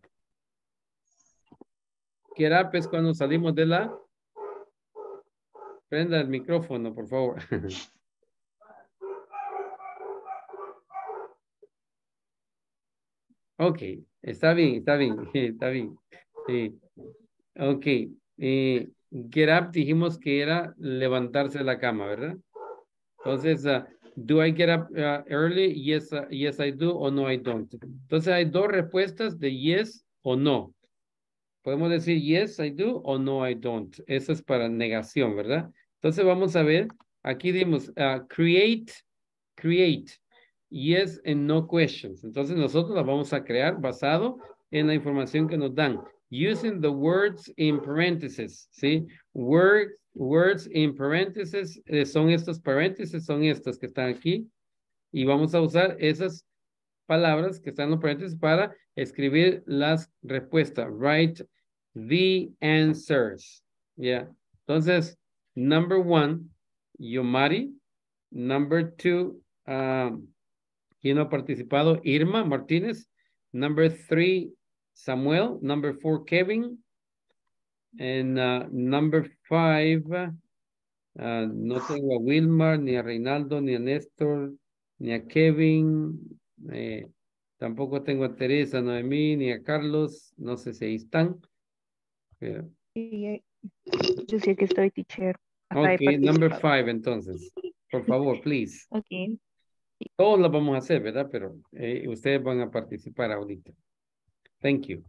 Get up es cuando salimos de la... Prenda el micrófono, por favor. Ok, está bien, está bien, está bien. Sí. Ok, get up dijimos que era levantarse de la cama, ¿verdad? Entonces, do I get up early? Yes, yes I do o no I don't. Entonces hay 2 respuestas de yes o no. Podemos decir yes I do o no I don't. Eso es para negación, ¿verdad? Entonces vamos a ver, aquí dimos create, yes and no questions. Entonces nosotros la vamos a crear basado en la información que nos dan. Using the words in parentheses, ¿sí? Words in parentheses, son estos paréntesis, son estos que están aquí. Y vamos a usar esas palabras que están en los paréntesis para escribir las respuestas. Write the answers. Yeah. Entonces, number 1, Yomari. Number 2, ¿quién ha participado? Irma Martínez. Number 3, Samuel. Number 4, Kevin. And number 5, no tengo a Wilmar, ni a Reinaldo, ni a Néstor, ni a Kevin. Tampoco tengo a Teresa, Noemí, ni a Carlos. No sé si ahí están. Pero... Yo sé que estoy, teacher. Ok, number 5 entonces. Por favor, please. Ok. Todos lo vamos a hacer, ¿verdad? Pero ustedes van a participar ahorita. Thank you.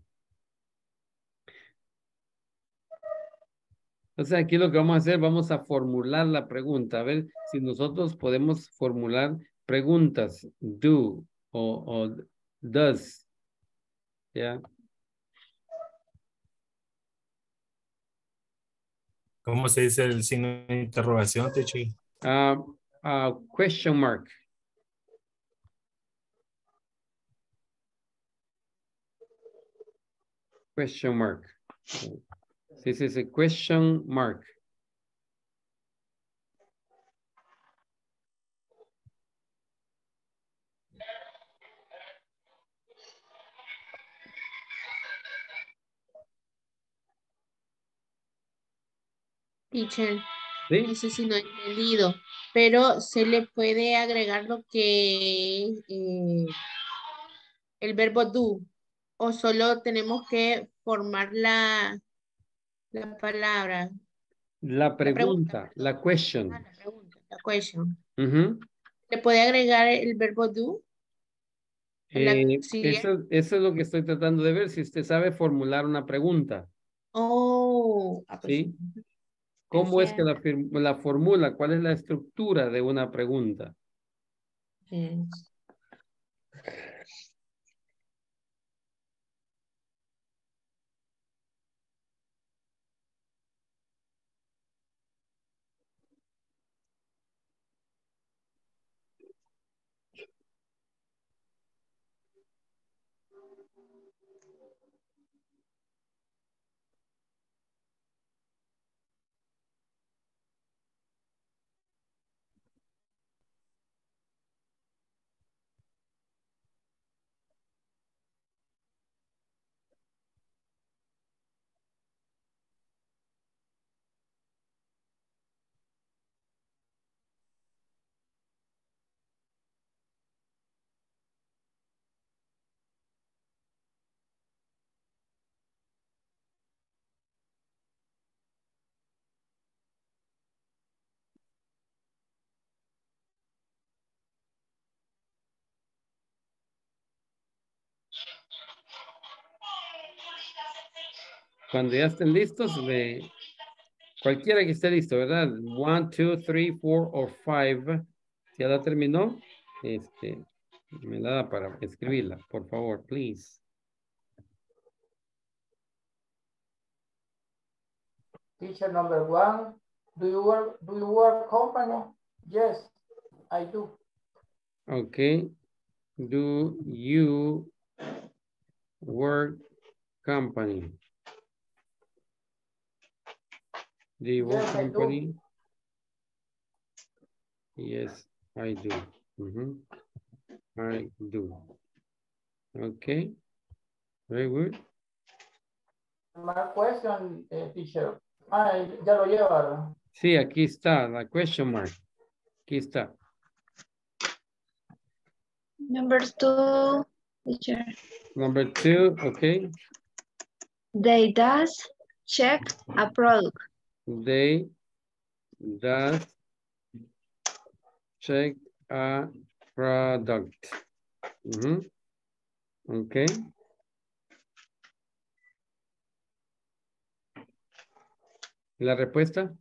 Entonces aquí lo que vamos a hacer, vamos a formular la pregunta. A ver si nosotros podemos formular preguntas. Do o does. ¿Ya? ¿Cómo se dice el signo de interrogación, teacher? Question mark. Question mark. This is a question mark. Teacher, ¿Sí? no sé si no he entendido, pero se le puede agregar lo que el verbo do, o solo tenemos que formar la palabra. La pregunta, la question. La pregunta, la question. Uh-huh. ¿Le puede agregar el verbo do? Eso es lo que estoy tratando de ver, si usted sabe formular una pregunta. Oh, ¿Sí? ¿Cómo es que la formula? ¿Cuál es la estructura de una pregunta? Cuando ya estén listos, cualquiera que esté listo, ¿verdad? 1, 2, 3, 4 o 5. ¿Ya la terminó? Me la da para escribirla, por favor, please. Teacher number 1, Do you work company? Yes, I do. Okay. Do you work company? Do you work Yes, I do. company? Yes, I do. I do. Okay. Very good. My question, teacher. Ya lo lleva, ¿verdad? Sí, aquí está la question mark. Aquí está. Number 2, teacher. Number 2, okay. They does check a product. They does check a product. Okay. ¿La respuesta?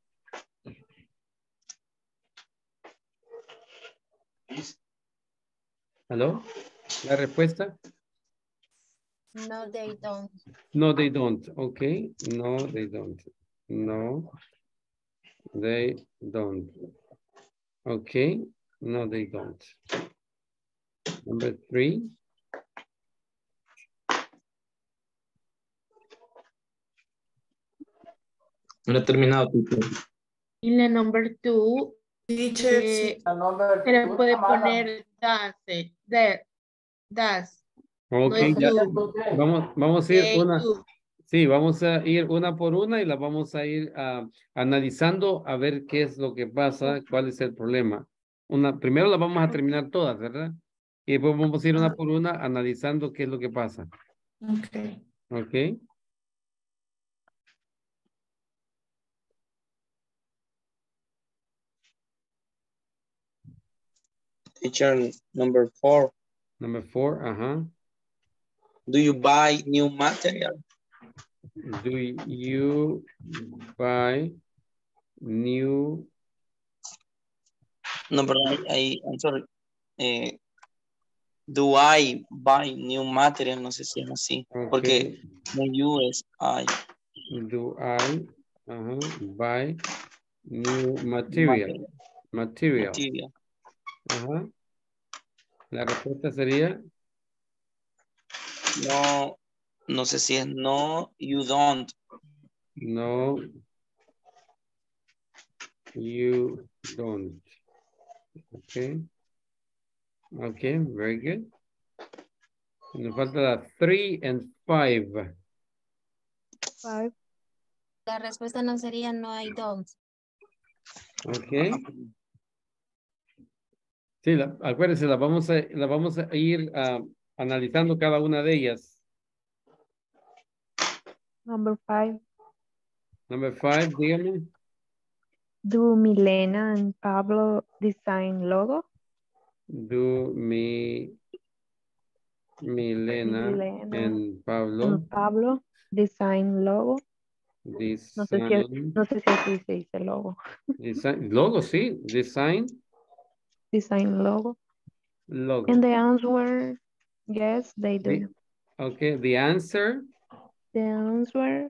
¿Aló? ¿La respuesta? No, they don't. No, they don't. Okay. No, they don't. No, they don't. Okay. No, they don't. Number 3. No he terminado. Y la number 2, Teacher, se number le 2 puede está mala. poner does. Okay, No ya. es do. Vamos a ir They una. do. Sí, vamos a ir una por una y la vamos a ir analizando a ver qué es lo que pasa, cuál es el problema. Primero la vamos a terminar todas, ¿verdad? Y después vamos a ir una por una analizando qué es lo que pasa. Okay. Ok. Teacher, number 4. Number 4, ajá. Do you buy new material? Do you buy new? No, pero I'm sorry. Do I buy new material? No sé si es así. Okay. Porque no you es I. Do I buy new material? Material. Ajá. La respuesta sería no sé si es no, you don't. no, you don't. Okay. Okay, very good. Nos falta la 3 and 5. 5. La respuesta no sería no, I don't. Okay. Sí, acuérdense, la vamos a ir analizando cada una de ellas. Number 5. Number 5, dígame. Do Milena and Pablo design logo? Do Milena and Pablo design logo? No sé si así se dice logo. Logo, sí. Design logo. Logo. And the answer, yes, they do. Okay, the answer. The answer.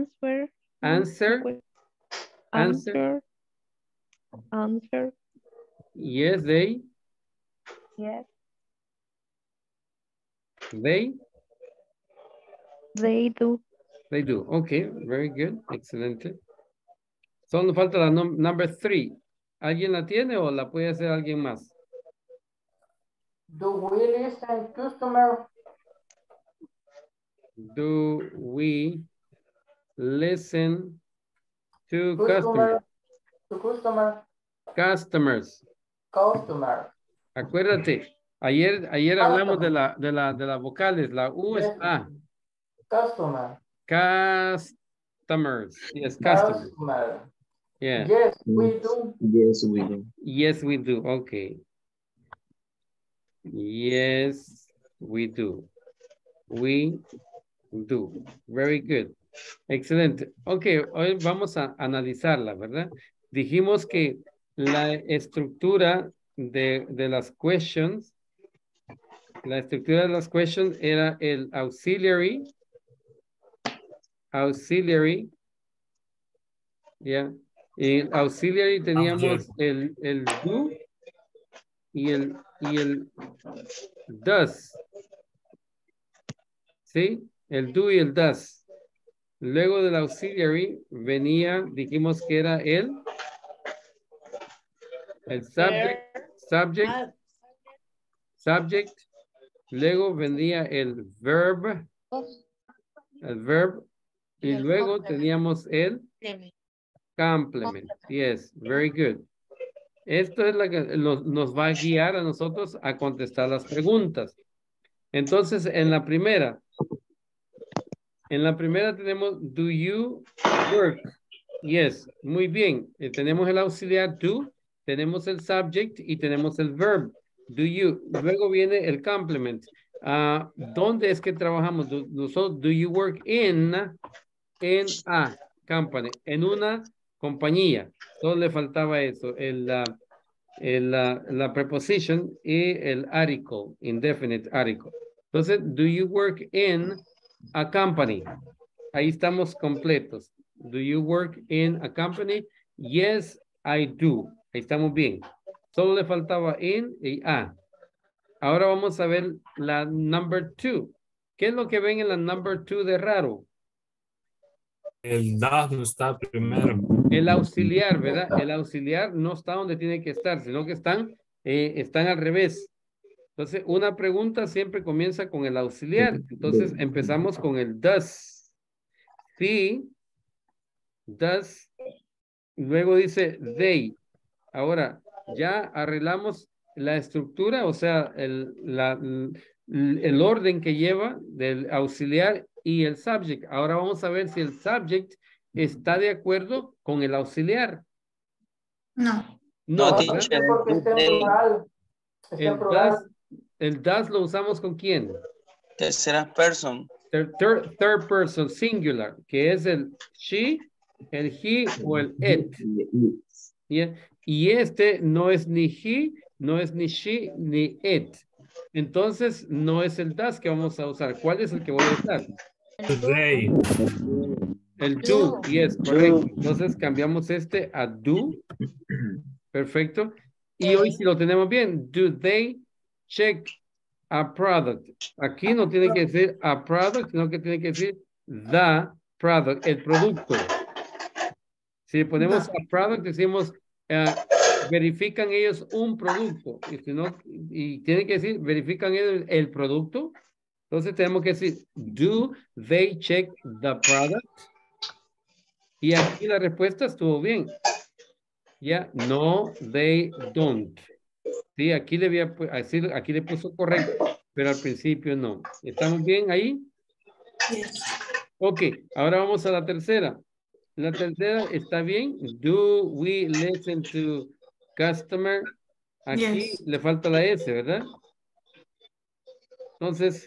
Yes, they. Yes. They do. They do. Okay, very good. Excelente. Solo falta la number 3. ¿Alguien la tiene o la puede hacer alguien más? Do we listen customer? Do we listen to customers? Customers. Acuérdate, ayer hablamos de las vocales. La U es A. Customer. Customers. Yes, customers. Yeah. Yes, we do. Yes, we do. Yes, we do. Okay. Yes, we do. We do. Very good. Excelente. Ok, hoy vamos a analizarla, ¿verdad? Dijimos que la estructura de las questions, era el auxiliary, yeah, En auxiliary teníamos el do y el does. ¿Sí? El do y el does. Luego del auxiliary venía, dijimos que era el subject. Luego vendría el verb. Y luego teníamos el complement. Yes, very good. Esto es la que nos va a guiar a nosotros a contestar las preguntas. Entonces, en la primera tenemos, do you work? Yes, muy bien. Tenemos el auxiliar do, tenemos el subject y tenemos el verb. Do you. Luego viene el complement. ¿Dónde es que trabajamos? Do you work in a company? En una compañía. Solo le faltaba eso. La preposition y el article, indefinite article. Entonces, do you work in a company? Ahí estamos completos. Do you work in a company? Yes, I do. Ahí estamos bien. Solo le faltaba in y a. Ahora vamos a ver la number 2. ¿Qué es lo que ven en la number 2 de raro? El does no está primero. El auxiliar, ¿verdad? El auxiliar no está donde tiene que estar, sino que están al revés. Entonces, una pregunta siempre comienza con el auxiliar. Entonces, empezamos con el does. Sí, does. Luego dice they. Ahora, ya arreglamos la estructura, o sea, el orden que lleva del auxiliar y el subject. Ahora vamos a ver si el subject está de acuerdo con el auxiliar. No. No, teacher, porque está en plural. Está en plural. El does lo usamos con quién? Tercera person. Third person singular, que es el she, el he o el it. Yeah. Y este no es ni he, no es ni she, ni it. Entonces, no es el does que vamos a usar. ¿Cuál es el que voy a usar? They. El do, yes, correcto. Entonces, cambiamos este a do. Perfecto. Y hoy si lo tenemos bien, do they check a product? Aquí no tiene que decir a product, sino que tiene que decir the product, el producto. Si ponemos a product, decimos verifican ellos un producto. Y si no, y tiene que decir verifican ellos el producto. Entonces tenemos que decir do they check the product? Y aquí la respuesta estuvo bien. Ya, no, they don't. Sí, aquí aquí le puso correcto, pero al principio no. ¿Estamos bien ahí? Ok, ahora vamos a la tercera. La tercera está bien. Do we listen to customer? Aquí le falta la S, ¿verdad? Entonces,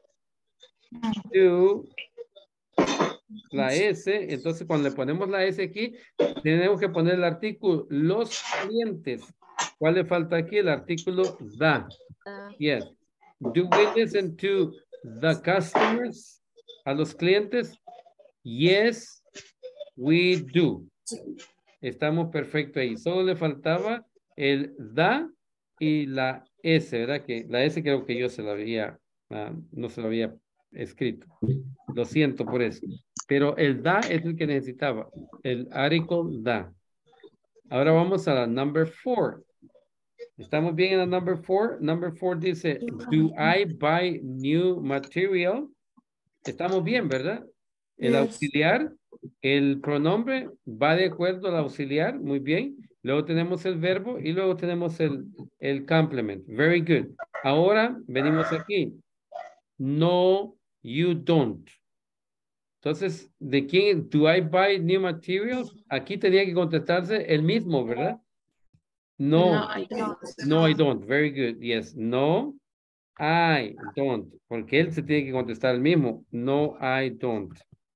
do la S, entonces cuando le ponemos la S aquí, tenemos que poner el artículo los clientes. ¿Cuál le falta aquí? El artículo the. Yes. Do we listen to the customers? A los clientes. Yes, we do. Estamos perfecto ahí. Solo le faltaba el the y la S, ¿verdad? Que la S creo que yo se la había, no se la había escrito. Lo siento por eso. Pero el da es el que necesitaba. El article da. Ahora vamos a la number 4. ¿Estamos bien en la number 4? Number 4 dice, do I buy new material? Estamos bien, ¿verdad? El auxiliar, el pronombre va de acuerdo al auxiliar. Muy bien. Luego tenemos el verbo y luego tenemos el complement. Very good. Ahora venimos aquí. No, you don't. Entonces, ¿de quién? Do I buy new materials? Aquí tenía que contestarse el mismo, ¿verdad? No, no, I don't. Very good. Yes. No, I don't. Porque él se tiene que contestar el mismo. No, I don't.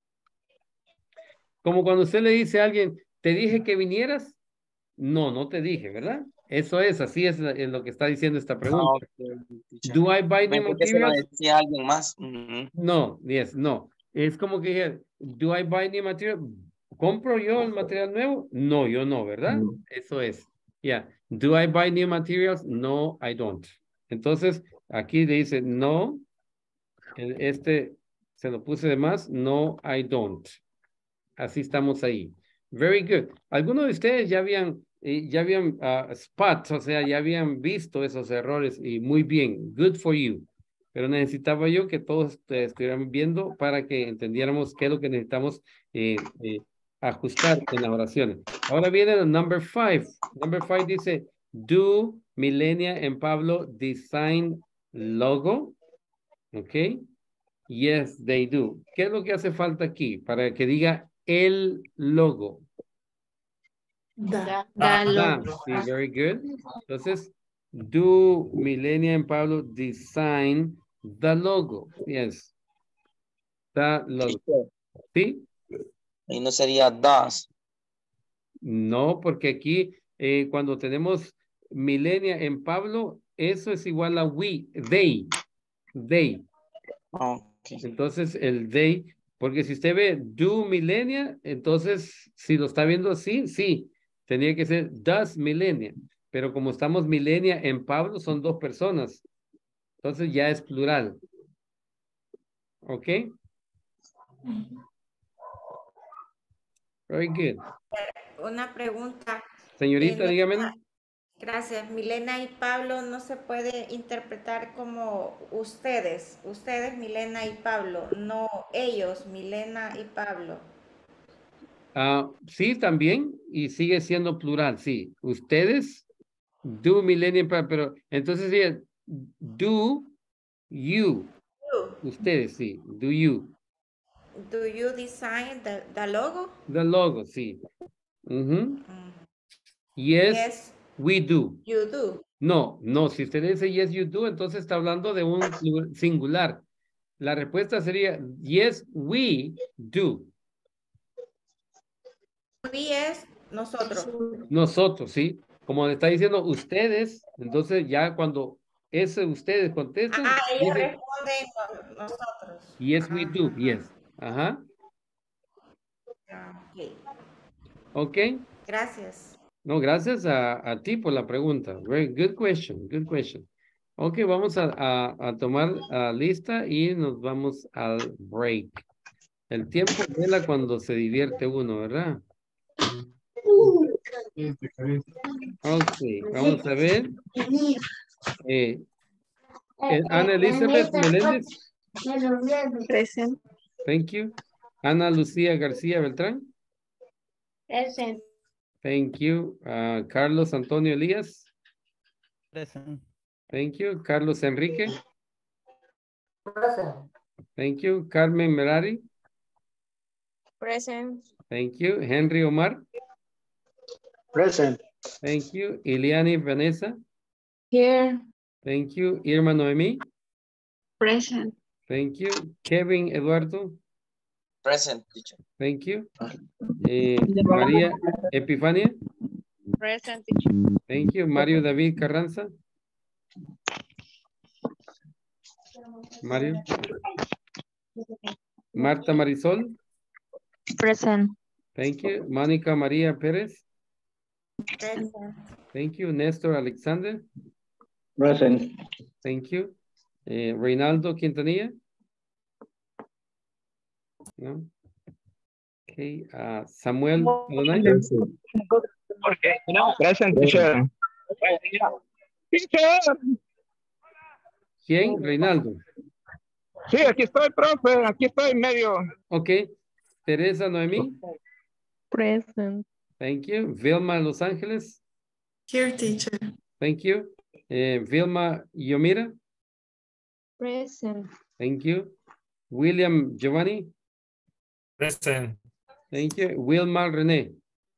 Como cuando usted le dice a alguien, ¿te dije que vinieras? No, no te dije, ¿verdad? Eso es, así es lo que está diciendo esta pregunta. Do I buy new materials? Decía alguien más. No, yes, no. Es como que, do I buy new material? ¿Compro yo el material nuevo? No, yo no, ¿verdad? Eso es. Yeah. Do I buy new materials? No, I don't. Entonces, aquí le dice no. Este se lo puse de más. No, I don't. Así estamos ahí. Very good. Algunos de ustedes ya habían spots, o sea, ya habían visto esos errores y muy bien. Good for you. Pero necesitaba yo que todos estuvieran viendo para que entendiéramos qué es lo que necesitamos ajustar en las oraciones. Ahora viene el number 5. Number 5 dice, do Milenia and Pablo design logo? Ok. Yes, they do. ¿Qué es lo que hace falta aquí para que diga el logo? The Ah, logo. sí, very good. Entonces, do Milenia and Pablo design the logo? Yes. The logo. ¿Sí? Y no sería does. No, porque aquí cuando tenemos Milenia en Pablo, eso es igual a we, they. Okay. Entonces el they, porque si usted ve do Milenia, entonces si lo está viendo así, sí, tenía que ser does Milenia. Pero como estamos Milenia en Pablo, son dos personas. Entonces ya es plural. ¿Ok? Very good. Una pregunta. Señorita, dígame. Gracias. Milena y Pablo no se puede interpretar como ustedes, Milena y Pablo, no ellos, Milena y Pablo. Sí, también, y sigue siendo plural, sí. Ustedes, do Millennium, pero entonces sí, do you. Ustedes, sí, do you. Do you design the logo? The logo, sí. Yes, we do. You do. No, si usted dice yes, you do, entonces está hablando de un singular. La respuesta sería yes, we do. We es nosotros. Nosotros, sí. Como le está diciendo ustedes, entonces ya cuando ese ustedes contestan. Ellos responden nosotros. Yes, we do. Yes. Ajá. Ok. Gracias. No, gracias a ti por la pregunta. Very good question. Good question. Ok, vamos a tomar lista y nos vamos al break. El tiempo vuela cuando se divierte uno, ¿verdad? Ok, vamos a ver. Ana Elizabeth Meléndez. Present. Thank you. Ana Lucía García Beltrán. Present. Thank you. Carlos Antonio Elías. Present. Thank you. Carlos Enrique. Present. Thank you. Carmen Merari. Present. Thank you. Henry Omar. Present. Thank you. Iliani Vanessa. Here. Thank you. Irma Noemí. Present. Thank you. Kevin Eduardo. Present, teacher. Thank you. María Epifania. Present, teacher. Thank you. Mario David Carranza. Mario. Marta Marisol. Present. Thank you. Mónica María Pérez. Present. Thank you. Néstor Alexander. Present. Thank you. Reinaldo Quintanilla. No. Okay. Samuel Adonai. Present, teacher. ¿Quién? Reinaldo. Sí, aquí estoy, profe. Aquí estoy medio. Ok. Teresa Noemí. Present. Thank you. Vilma Los Ángeles. Here, teacher. Thank you. Vilma Yomira. Present. Thank you. William Giovanni. Present. Thank you. Wilmar René.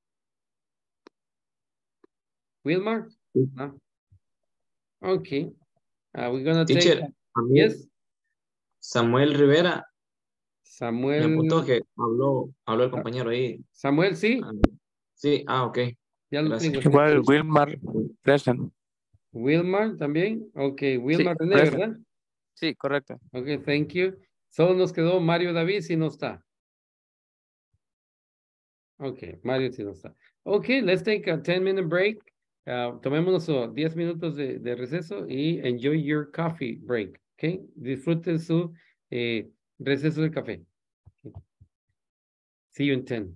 Wilmar? No. Okay. We're gonna Teacher, take. Yes. Samuel Rivera. Samuel. Me apuntó que habló el compañero ahí. Samuel, sí. Sí, ok. Ya lo tengo. Igual, Wilmar. Present. Wilmar también. Ok, Wilmar Sí, René, present. ¿verdad? Sí, correcto. Ok, thank you. Solo nos quedó Mario David si no está. Okay, Mario sí no está. Okay, let's take a 10-minute break. Tomémonos 10 minutos de receso y enjoy your coffee break. Okay, disfruten su receso de café. Okay. See you in 10.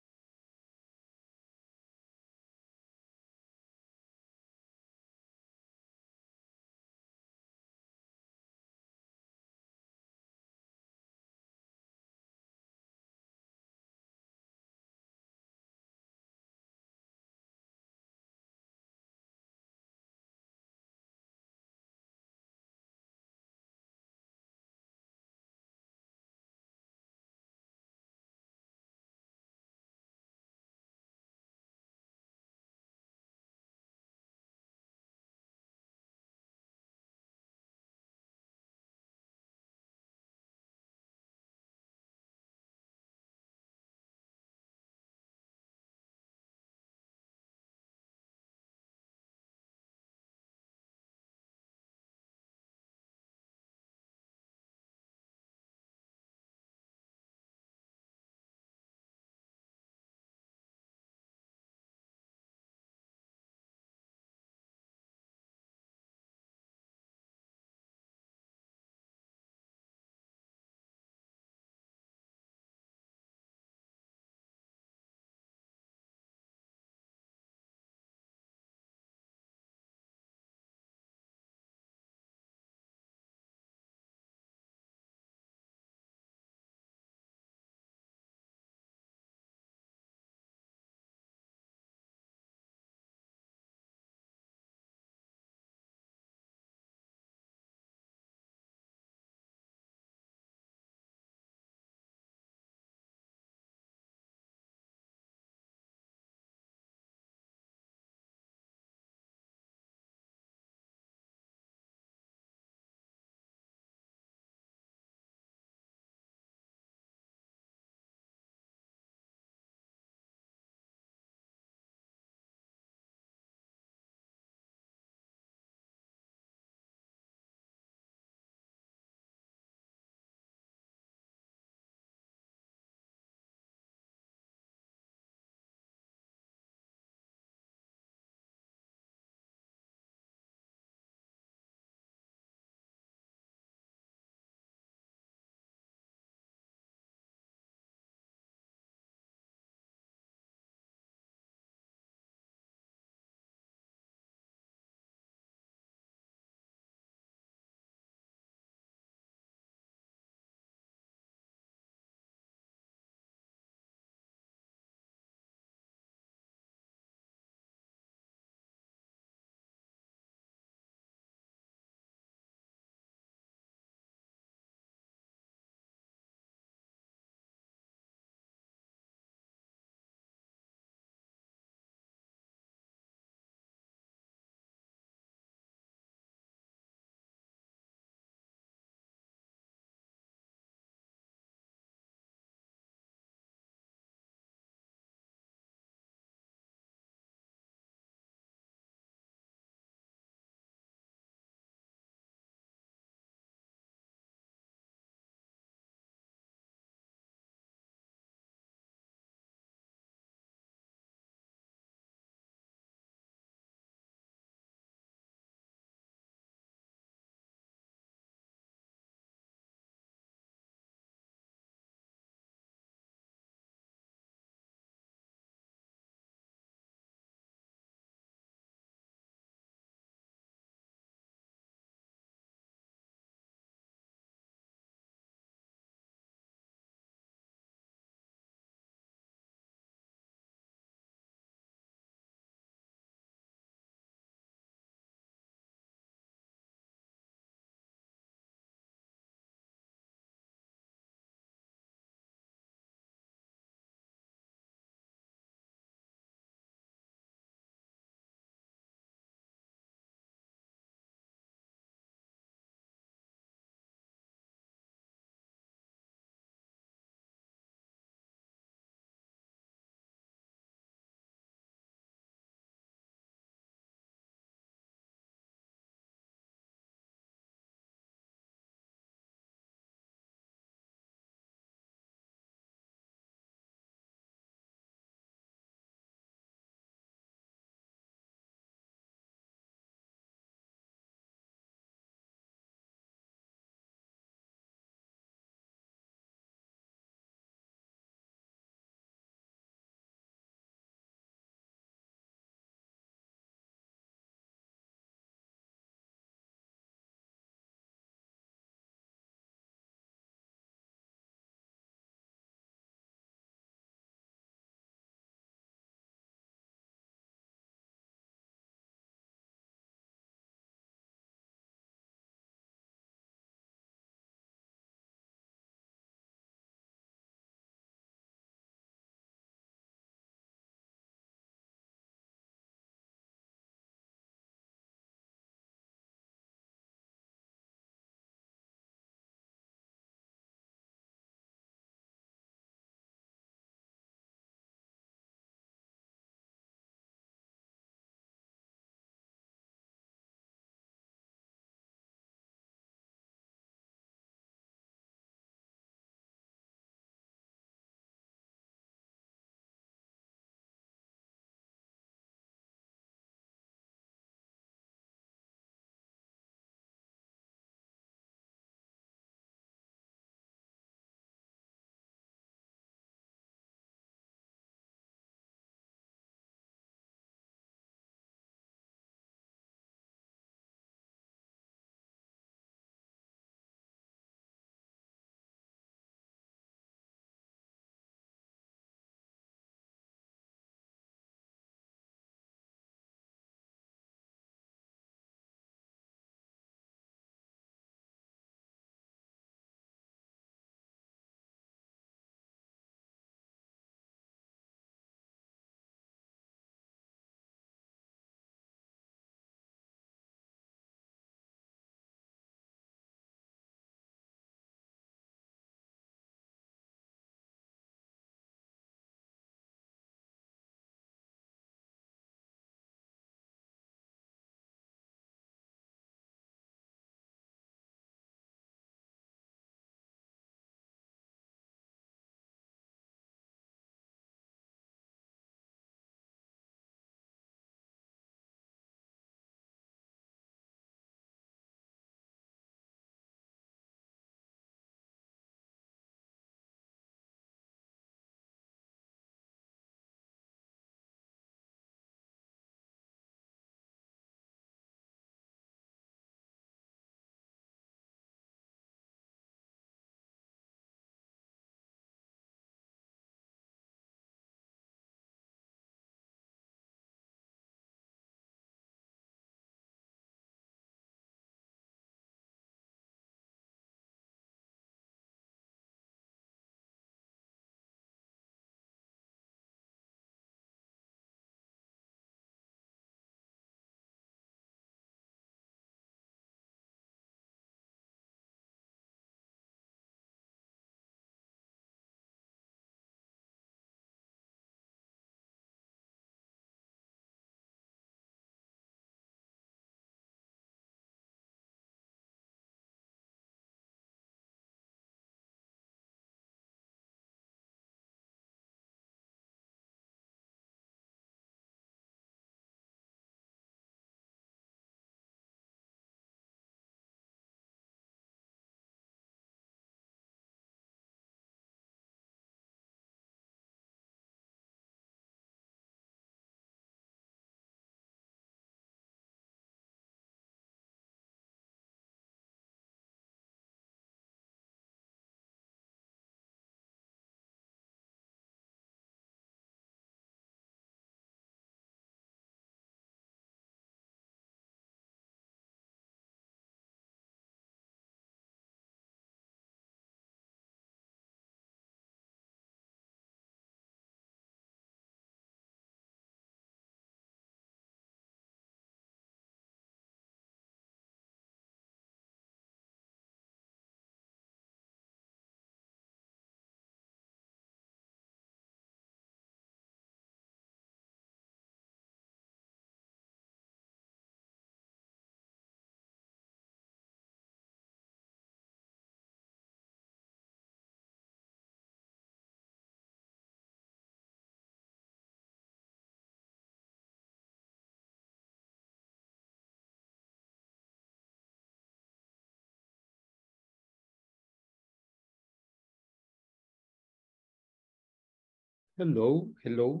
Hello, hello.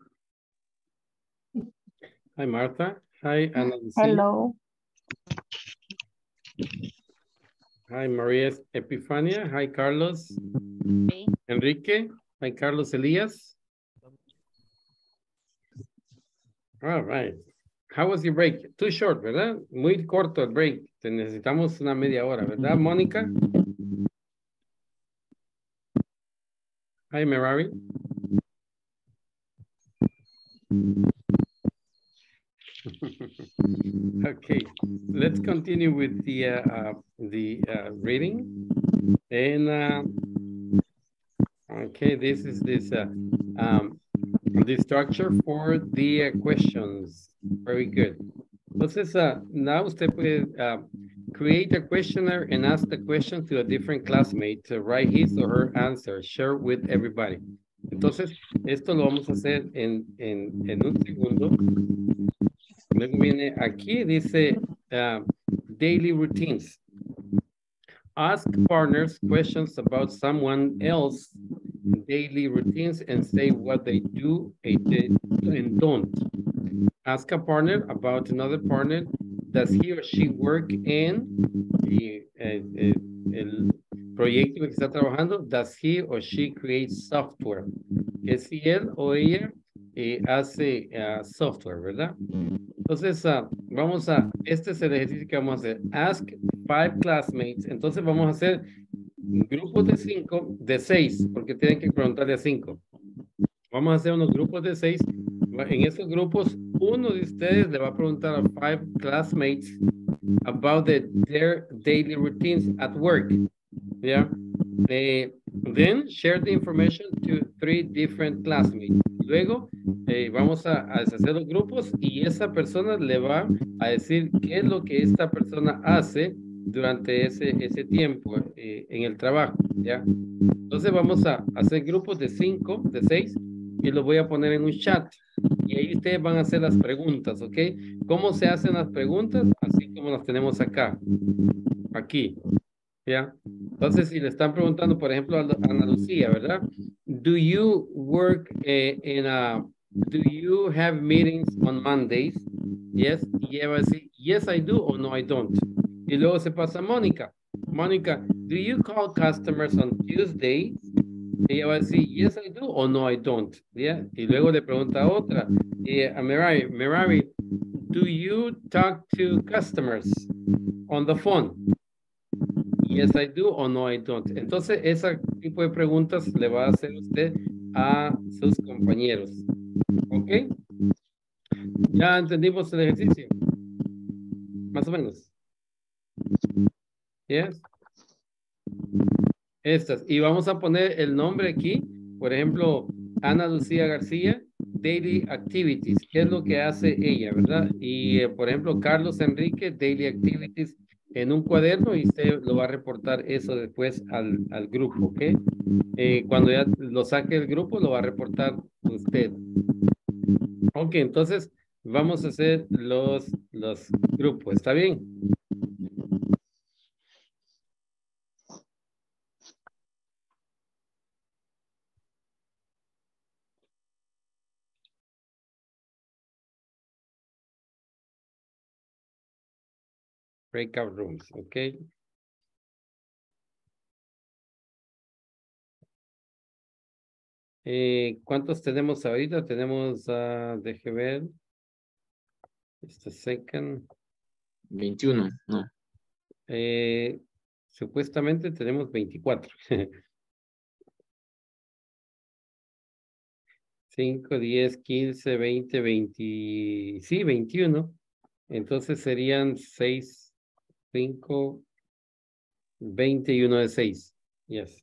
Hi, Martha. Hi, Ana Lucia. Hello. Hi, Maria Epifania. Hi, Carlos. Okay. Enrique. Hi, Carlos Elias. All right. How was your break? Too short, ¿verdad? Muy corto el break. Te necesitamos una media hora, ¿verdad, Mónica? Hi, Merari. Okay, let's continue with the reading. And okay, this is the structure for the questions. Very good. Entonces, now usted puede create a questionnaire and ask the question to a different classmate to write his or her answer, share with everybody. Entonces, esto lo vamos a hacer en un segundo. Luego viene aquí, dice daily routines. Ask partners questions about someone else's daily routines and say what they do and don't. Ask a partner about another partner. Does he or she work in el proyecto que está trabajando? Does he or she create software? Que si él o ella hace software, ¿verdad? Entonces, vamos a, este es el ejercicio que vamos a hacer. Ask 5 classmates. Entonces vamos a hacer grupos de 5, de 6, porque tienen que preguntarle a 5. Vamos a hacer unos grupos de 6. En esos grupos, uno de ustedes le va a preguntar a 5 classmates about their daily routines at work. Yeah. Then share the information to 3 different classmates. Luego vamos a deshacer los grupos y esa persona le va a decir qué es lo que esta persona hace durante ese tiempo en el trabajo, ¿ya? Entonces vamos a hacer grupos de 5, de 6 y los voy a poner en un chat y ahí ustedes van a hacer las preguntas, ¿ok? ¿Cómo se hacen las preguntas? Así como las tenemos acá, aquí, ¿ya? Entonces, si le están preguntando, por ejemplo, a Ana Lucía, ¿verdad? Do you work do you have meetings on Mondays? Yes. Y ella va a decir, yes, I do, or no, I don't. Y luego se pasa a Mónica. Mónica, do you call customers on Tuesdays? Ella va a decir, yes, I do, or no, I don't. ¿Ya? Y luego le pregunta a otra, a Merari, do you talk to customers on the phone? Yes, I do, or no, I don't. Entonces, ese tipo de preguntas le va a hacer usted a sus compañeros. ¿Ok? ¿Ya entendimos el ejercicio? Más o menos. Yes. Estas. Y vamos a poner el nombre aquí. Por ejemplo, Ana Lucía García, Daily Activities. ¿Qué es lo que hace ella, verdad? Y, por ejemplo, Carlos Enrique, Daily Activities en un cuaderno y usted lo va a reportar eso después al grupo, ¿ok? Cuando ya lo saque el grupo, lo va a reportar usted. Ok, entonces vamos a hacer los grupos, ¿está bien? Breakout rooms, ok. ¿Cuántos tenemos ahorita? Tenemos, deje ver. Second. 21, no. Supuestamente tenemos 24. 5, 10, 15, 20, 20, sí, 21. Entonces serían 6, 5, 20 y 1 de 6. Yes.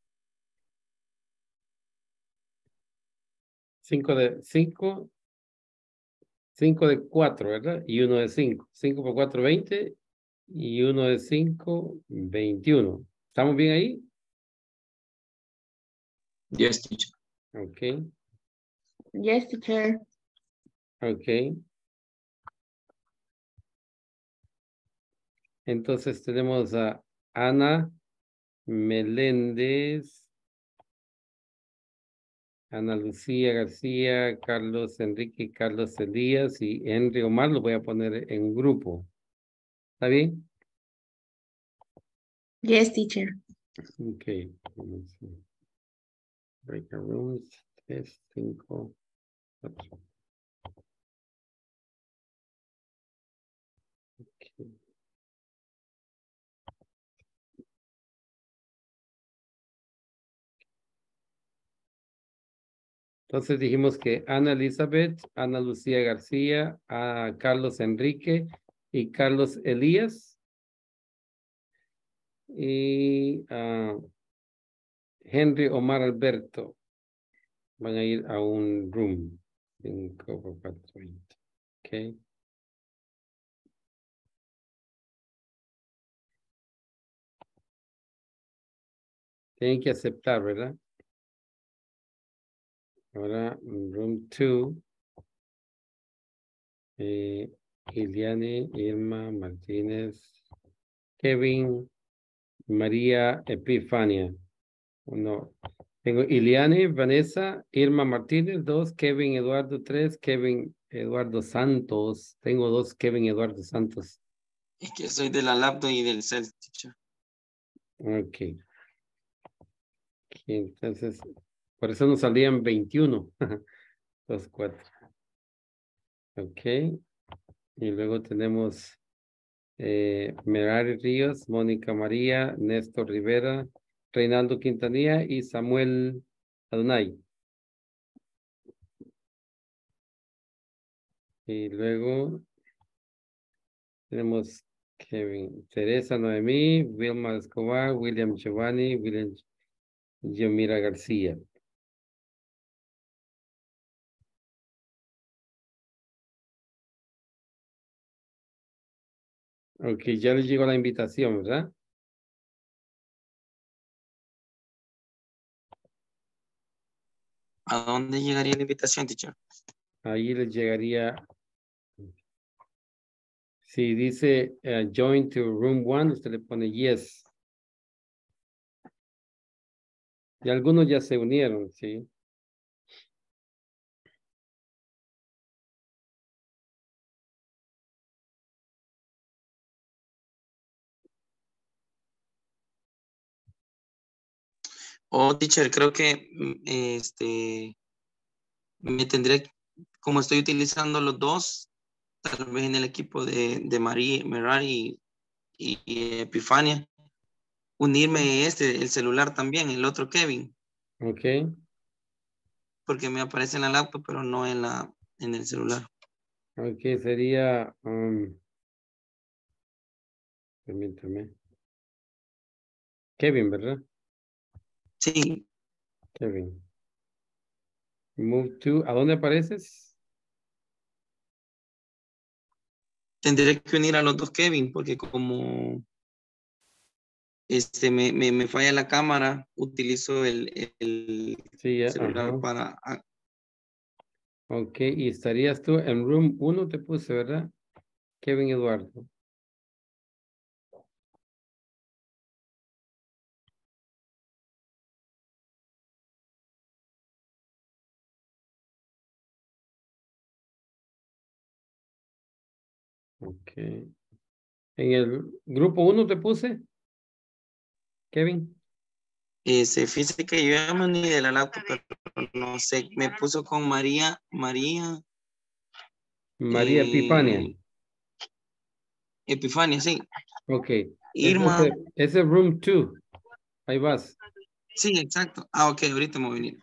5 de 4, ¿verdad? Y 1 de 5. 5 por 4, 20. Y 1 de 5, 21. ¿Estamos bien ahí? Yes, teacher. Ok. Yes, teacher. Ok. Entonces tenemos a Ana Meléndez Ana Lucía García, Carlos Enrique, Carlos Elías y Henry Omar lo voy a poner en un grupo. ¿Está bien? Yes, teacher. Ok. Vamos a break the rooms. 3, 5, 4. Okay. Entonces dijimos que Ana Elizabeth, Ana Lucía García, a Carlos Enrique y Carlos Elías y Henry Omar Alberto van a ir a un room. 5 por 4, 20. Ok. Tienen que aceptar, ¿verdad? Ahora, room 2. Iliane, Irma, Martínez, Kevin, María Epifania. Uno. Tengo Iliane, Vanessa, Irma Martínez, 2, Kevin Eduardo, 3, Kevin Eduardo Santos. Tengo 2 Kevin Eduardo Santos. Es que soy de la laptop y del cel, teacher. Ok. Entonces, por eso nos salían 21. 2, 4. Ok. Y luego tenemos Merari Ríos, Mónica María, Néstor Rivera, Reinaldo Quintanilla y Samuel Adonai. Y luego tenemos Kevin, Teresa Noemí, Vilma Escobar, William Giovanni, William Yomira García. Ok, ya les llegó la invitación, ¿verdad? ¿A dónde llegaría la invitación, teacher? Ahí les llegaría. Si dice join to room 1, usted le pone yes. Y algunos ya se unieron, ¿sí? Oh, teacher, creo que me tendré, como estoy utilizando los dos, tal vez en el equipo de María, Merari y Epifania, unirme el celular también, el otro Kevin, Ok. porque me aparece en la laptop, pero no en el celular. Ok, sería... permítame. Kevin, ¿verdad? Sí. Kevin. Move to... ¿A dónde apareces? Tendré que unir a los dos Kevin, porque como me falla la cámara, utilizo el Sí, celular ajá. para... Ok, y estarías tú en room 1, te puse, ¿verdad? Kevin Eduardo. Ok. En el grupo 1 te puse, Kevin. Fíjese que yo ya me uní de la laptop, pero no sé, me puso con María María Epifania. Epifania, sí. Ok. Irma. Ese es room 2. Ahí vas. Sí, exacto. Ah, ok, ahorita me voy a venir.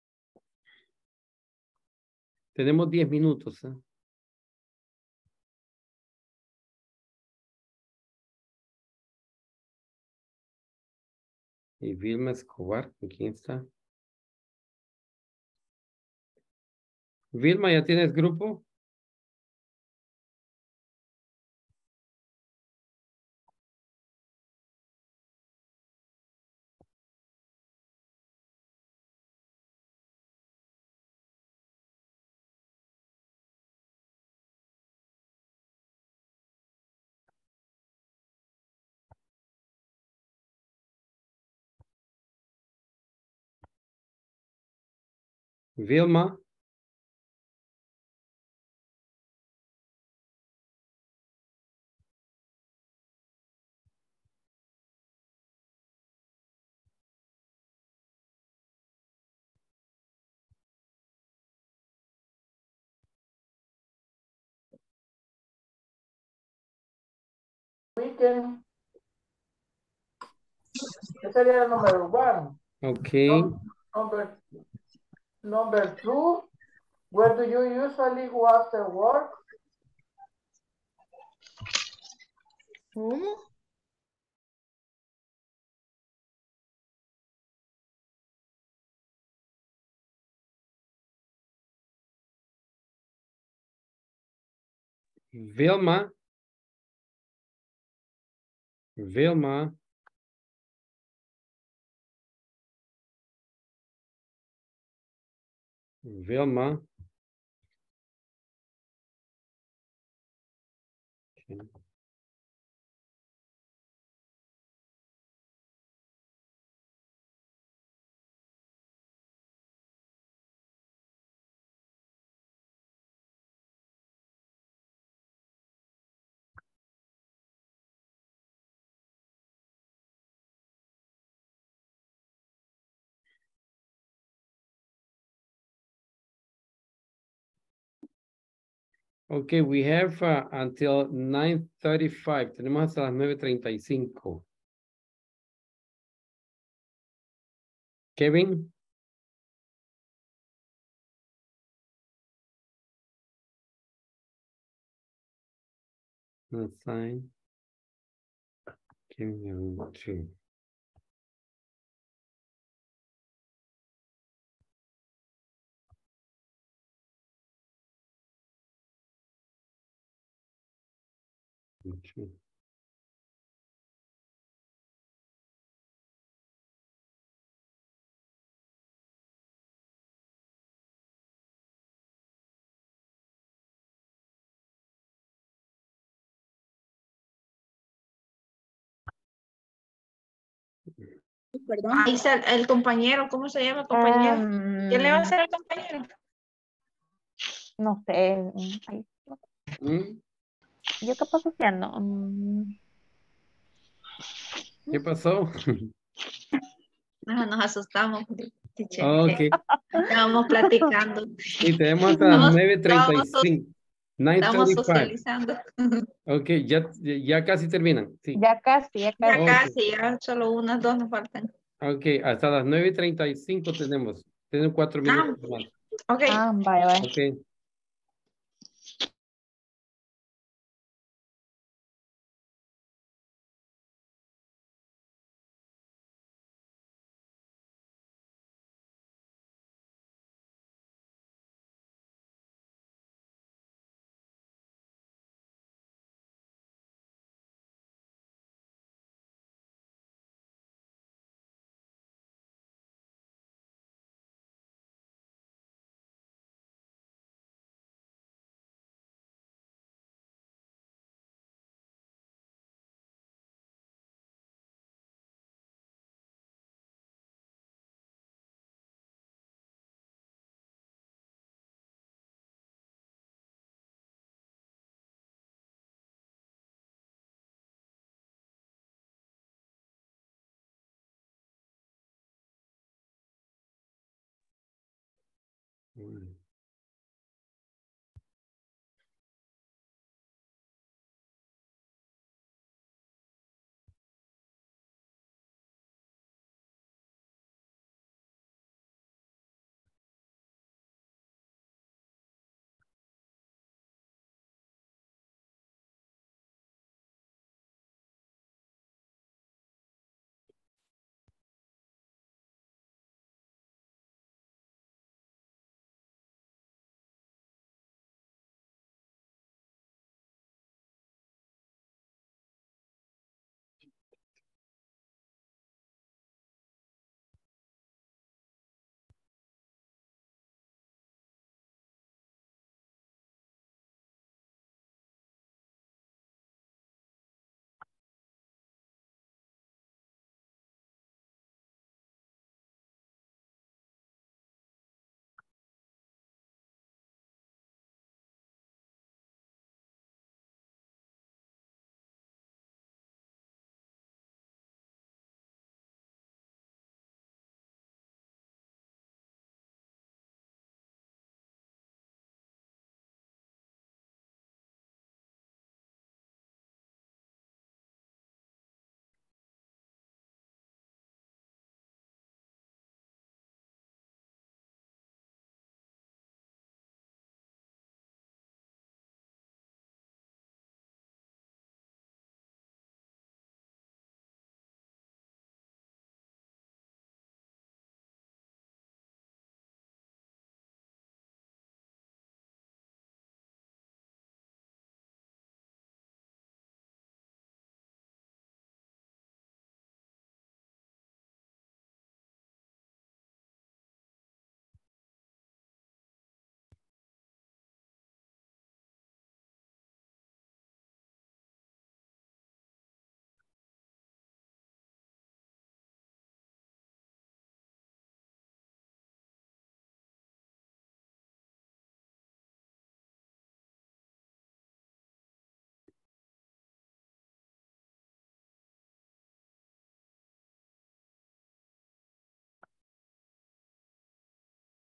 Tenemos 10 minutos. Y Vilma Escobar, ¿con quién está? Vilma, ¿ya tienes grupo? Vilma. Weekend. Ese sería el número 1. Okay. Number 2. Where do you usually go after work? ¿Cómo? Vilma. Vilma. Vilma. Okay. Okay, we have until 9:35. Tenemos hasta las 9:35. Kevin. That's fine. Kevin, 2. Okay. Perdón. Ahí está el compañero, ¿cómo se llama el compañero? ¿Qué le va a hacer al compañero? No sé. Ay, ¿Mm? ¿yo qué paso haciendo? ¿Qué pasó? Nos asustamos, teacher. Okay. Estábamos platicando. Sí, tenemos hasta las 9:35. Estamos 9:35. socializando. Okay, ya casi terminan. Sí. Ya casi, ya casi. Ya Okay. casi, ya solo unas 2 nos faltan. Okay, hasta las 9:35 tenemos. Tienen 4 minutos más. Ok. Vaya, vaya. Okay.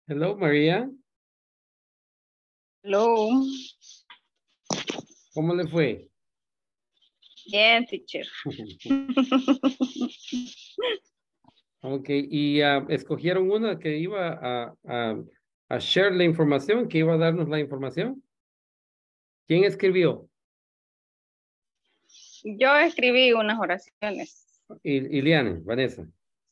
Hello, María. Hello. ¿Cómo le fue? Bien, teacher. Ok, y escogieron una que iba a share la información, que iba a darnos la información. ¿Quién escribió? Yo escribí unas oraciones. Iliana, Vanessa.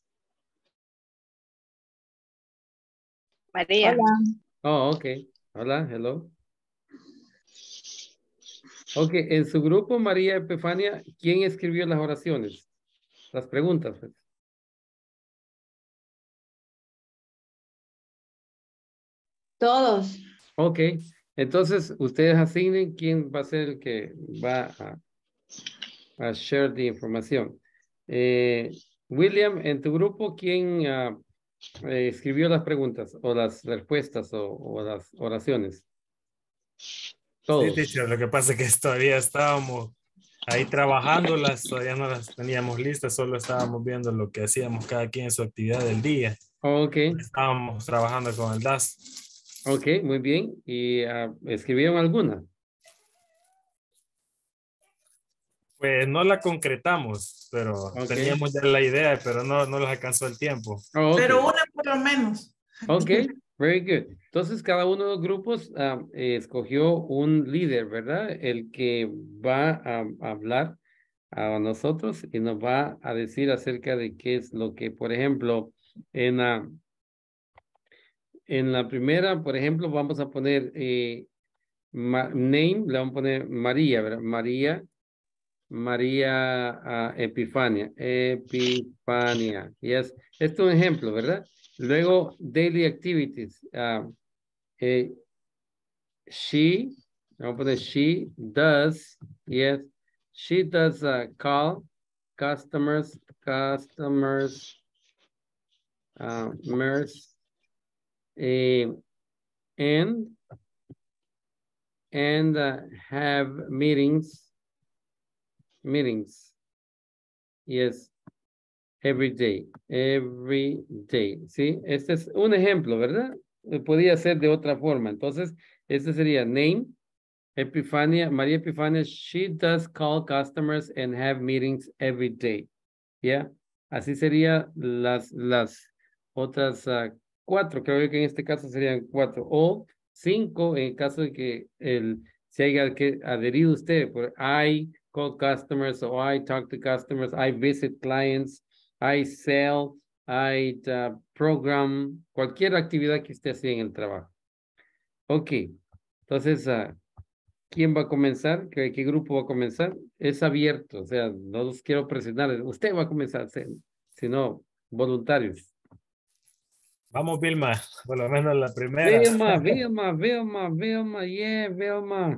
María. Hola. Oh, ok. Hola, hello. Ok, en su grupo, María Epifania, ¿quién escribió las oraciones? Las preguntas, pues. Todos. Ok, entonces ustedes asignen quién va a ser el que va a share the información. William, en tu grupo, ¿quién escribió las preguntas o las respuestas o las oraciones? Sí, Todos. teacher, lo que pasa es que todavía estábamos ahí trabajándolas, todavía no las teníamos listas, solo estábamos viendo lo que hacíamos cada quien en su actividad del día. Ok. Estábamos trabajando con el DAS. Ok, muy bien. ¿Y escribieron alguna? Pues no la concretamos, pero teníamos ya la idea, pero no nos alcanzó el tiempo. Oh, okay. Pero una por lo menos. Ok, very good. Entonces, cada uno de los grupos escogió un líder, ¿verdad? El que va a hablar a nosotros y nos va a decir acerca de qué es lo que, por ejemplo, en la primera, por ejemplo, vamos a poner name, le vamos a poner María, ¿verdad? María Epifania. Yes. Esto es un ejemplo, ¿verdad? Luego, daily activities. She, vamos a poner she does, yes, she does call customers, and have meetings, yes, every day, ¿sí? Este es un ejemplo, ¿verdad? Podría ser de otra forma. Entonces, este sería name, Epifania, María Epifania, she does call customers and have meetings every day. ¿Ya? Así serían las otras 4, creo que en este caso serían 4 o 5 en caso de que se haya adherido usted por I call customers o I talk to customers, I visit clients, I sell, I program, cualquier actividad que usted hacía en el trabajo. Ok, entonces, ¿quién va a comenzar? ¿Qué grupo va a comenzar? Es abierto, o sea, no los quiero presionar. Usted va a comenzar, sino voluntarios. Vamos, Vilma, por lo menos la primera. Vilma, yeah, Vilma.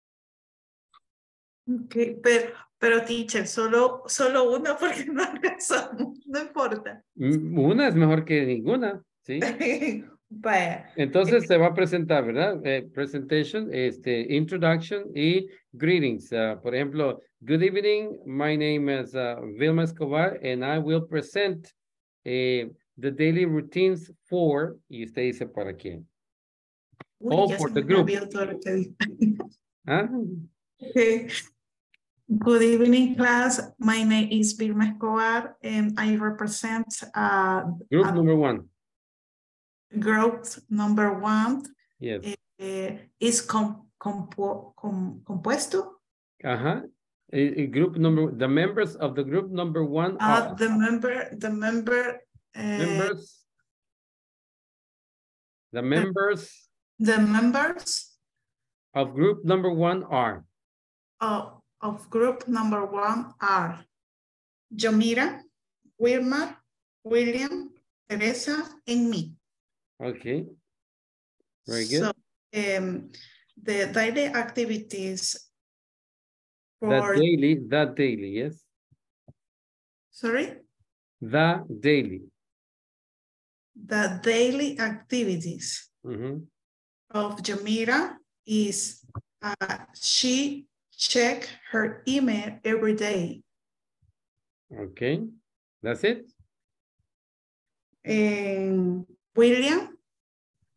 Ok, pero teacher, solo una porque no alcanzamos, no importa. Una es mejor que ninguna, ¿sí? Vaya. Entonces se va a presentar, ¿verdad? Presentation, introduction y greetings. Por ejemplo, good evening, my name is Vilma Escobar and I will present the daily routines for, y usted dice para quién. Uy, For the group. ¿Ah? Okay. Good evening, class. My name is Vilma Escobar and I represent group number 1. Group number 1. Yes. Is compuesto. Group number, the members of the group number 1 are. The members. The members of group number 1 are. Of group number 1 are Yomira, Wilma, William, Teresa, and me. Okay. Very good. So, the daily activities for... That daily, yes. Sorry? The daily. The daily activities of Yomira is she check her email every day. Okay, that's it. William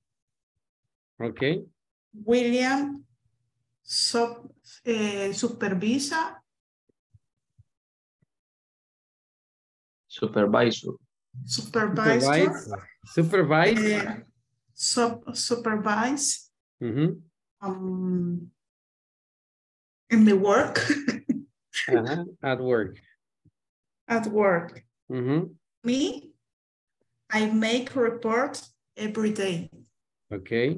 Okay. William supervisa. Supervisor. Supervisor. Supervise. Supervise. Mm-hmm. In the work. At work. At work. Mm-hmm. Me, I make reports every day. Okay.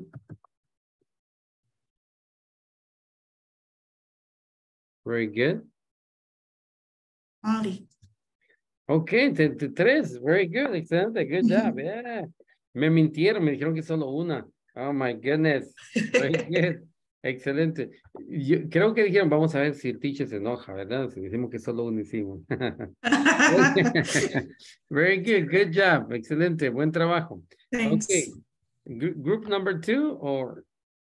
Very good. Only. Okay, tres. Very good. Excelente. Good job. Yeah. Me mintieron, me dijeron que solo una. Oh my goodness. Very good. Excelente. Yo creo que dijeron, vamos a ver si el teacher se enoja, ¿verdad? Si decimos que solo uno hicimos. Very good. Good job. Excelente. Buen trabajo. Thanks. Okay. Group number 2 or?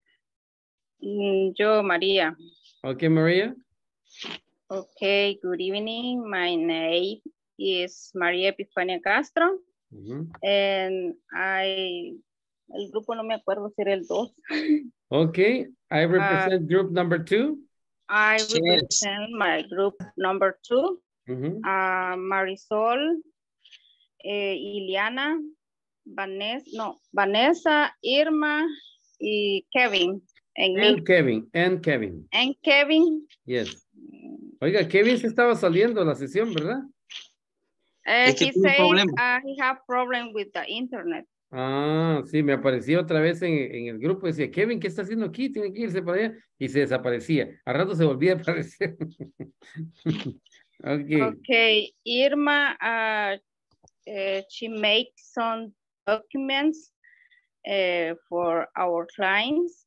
Yo, María. Okay, Maria. Okay, good evening. My name is María Epifania Castro. And el grupo no me acuerdo si era el 2. Okay, I represent group number 2. I represent my group number 2. Marisol, Iliana, Vanessa, Irma y Kevin. And Kevin. And Kevin. Yes. Oiga, Kevin se estaba saliendo de la sesión, ¿verdad? He said he have problem with the internet. Ah, sí, me aparecía otra vez en el grupo. Decía, Kevin, ¿qué está haciendo aquí? Tiene que irse para allá. Y se desaparecía. A rato se volvía a aparecer. Okay. Irma, she makes some documents for our clients.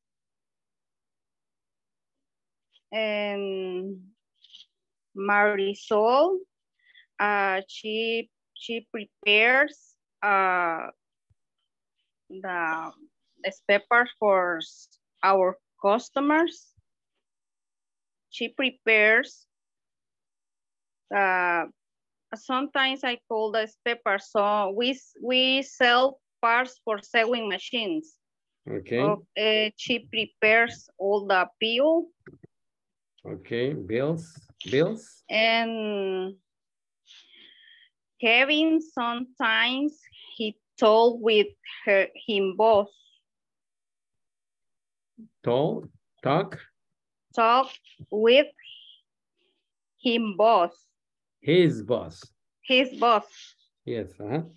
And Marisol, she prepares the papers for our customers. She prepares sometimes I call the paper. So we sell parts for sewing machines. Okay. She prepares all the bill. Okay, bills. And Kevin, sometimes he talk with him boss. Talk with him boss. His boss. Yes.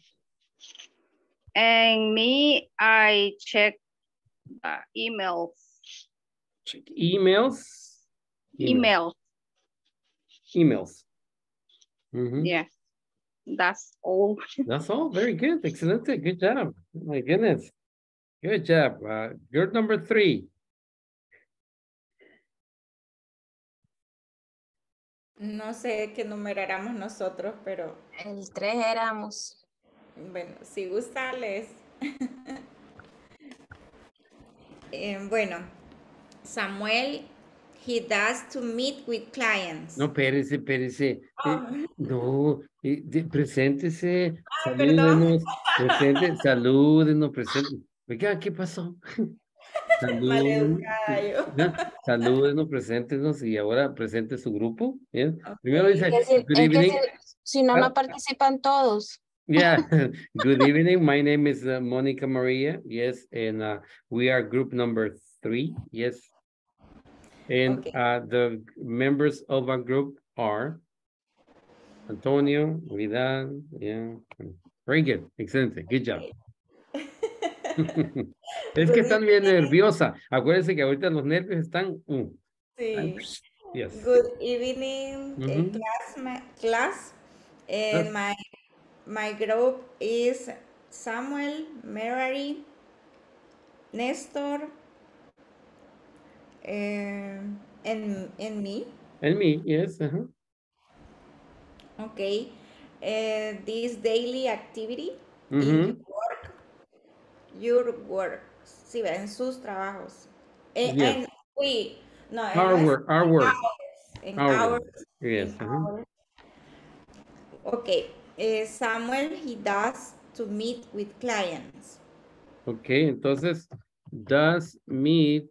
And me, I check emails. Check emails. Yeah, that's all. That's all. Very good. Excellent. Good job. Oh my goodness. Good job. Group number 3. No sé qué número éramos nosotros, pero... El 3 éramos. Bueno, si gusta, les... bueno, Samuel, he does to meet with clients. No, espérese. No, preséntese. Perdón. Salúdenos, Oiga, ¿qué pasó? Salúdenos, preséntenos y ahora presente su grupo. ¿Bien? Primero dice, good evening. Si no participan todos. Yeah, good evening. My name is Monica Maria. Yes, and we are group number 3. Yes. And the members of our group are Antonio, Vidal. Yeah, very good. Excellent. Good job. Es que están bien nerviosa. Acuérdense que ahorita los nervios están. Sí. Yes. Good evening, class. And my group is Samuel, Mary, Nestor, and me. And me, yes. Okay. This daily activity. Your work, sí, en sus trabajos. Yes. And we, no, our work. In hours. Yes. Okay. Samuel, he does to meet with clients. Okay, entonces, does meet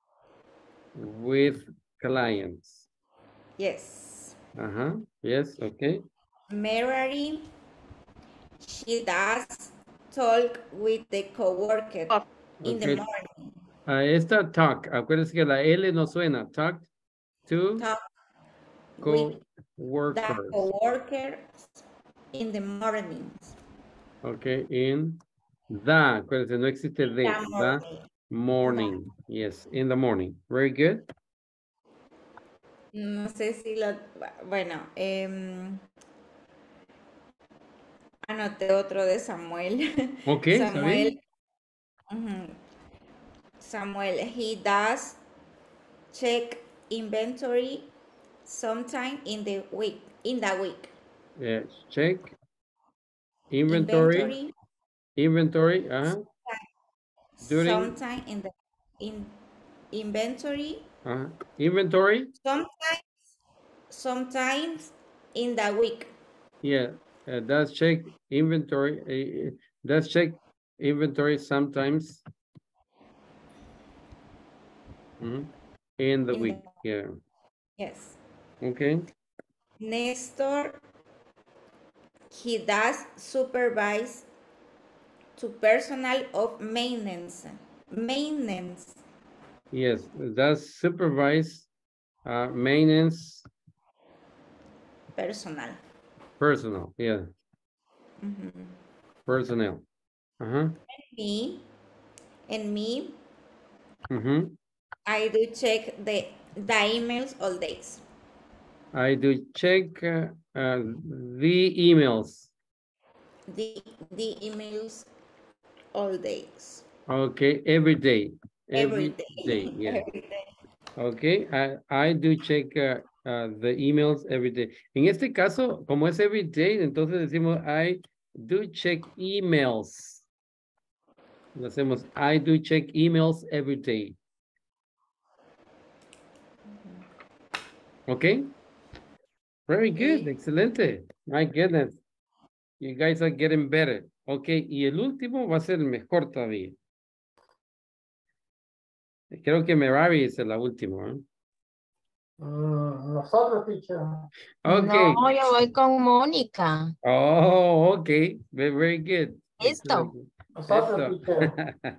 with clients. Yes. Yes, okay. Mary, she does talk with the coworker in the morning. Esta talk, acuérdense que la L no suena. Talk to With co-workers. the coworkers in the mornings. Okay, in the, acuérdense, no existe de. The morning. Yes, in the morning. Very good. No sé si lo... Bueno, anoté otro de Samuel. Okay, Samuel. Samuel, he does check inventory sometime in the week. Yes, check inventory. Inventory. During sometime in the inventory. Inventory. Sometimes in the week. Yeah, does check inventory. Does check inventory sometimes. In the week. Yeah. Yes. Okay. Nestor, he does supervise to personnel of maintenance. Yes, does supervise maintenance. Personal, yeah. Personnel. And me, I do check the emails all days. I do check the emails. The emails all days. Okay, every day. Every day. Yeah. Every day. Okay, I do check the emails every day. En este caso, como es every day, entonces decimos I do check emails. Lo hacemos I do check emails every day. Okay. Very good, excelente. My goodness. You guys are getting better. Okay, y el último va a ser el mejor todavía. Creo que Merari es la última. Nosotros, teacher. Okay. No, yo voy con Mónica. Oh, okay. Very good. Listo. Nosotros, teacher.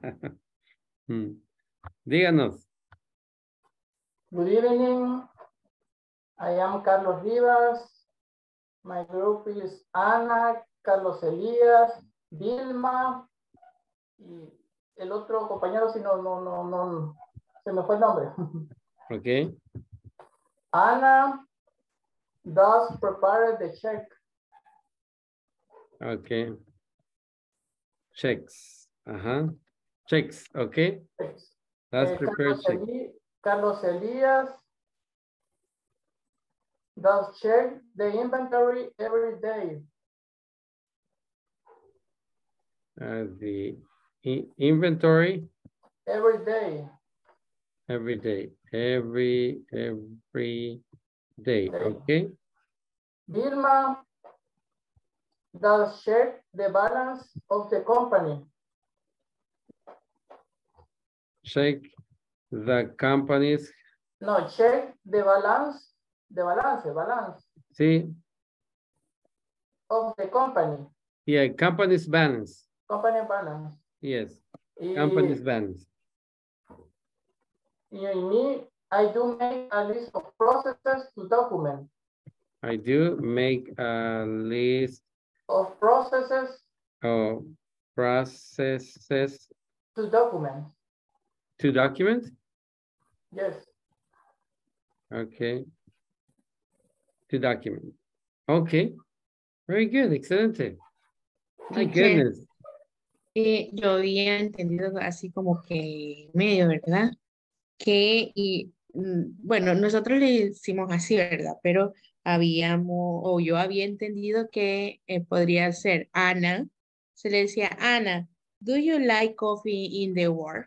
Díganos. Good evening. I am Carlos Rivas. My group is Ana, Carlos Elías, Vilma y el otro compañero, si no, se me fue el nombre. Okay. Ana does prepare the check. Okay. Checks. Checks, okay. Checks. That's prepared check. Carlos Elías does check the inventory every day. The inventory. Every day. Every day. Every day. Okay. Vilma does check the balance of the company. Check the company's. No, check the balance. Balance. Sí. Of the company. Yeah, company's balance. Company balance. Yes. Company's balance. In me, I do make a list of processes to document. I do make a list of processes. Oh, processes. To document. To document? Yes. Okay. To document. Okay. Very good. Excelente. My goodness. Yo había entendido así como que medio, ¿verdad? Bueno, nosotros le hicimos así, ¿verdad? Pero yo había entendido que podría ser Ana. Se le decía, Ana, do you like coffee in the work?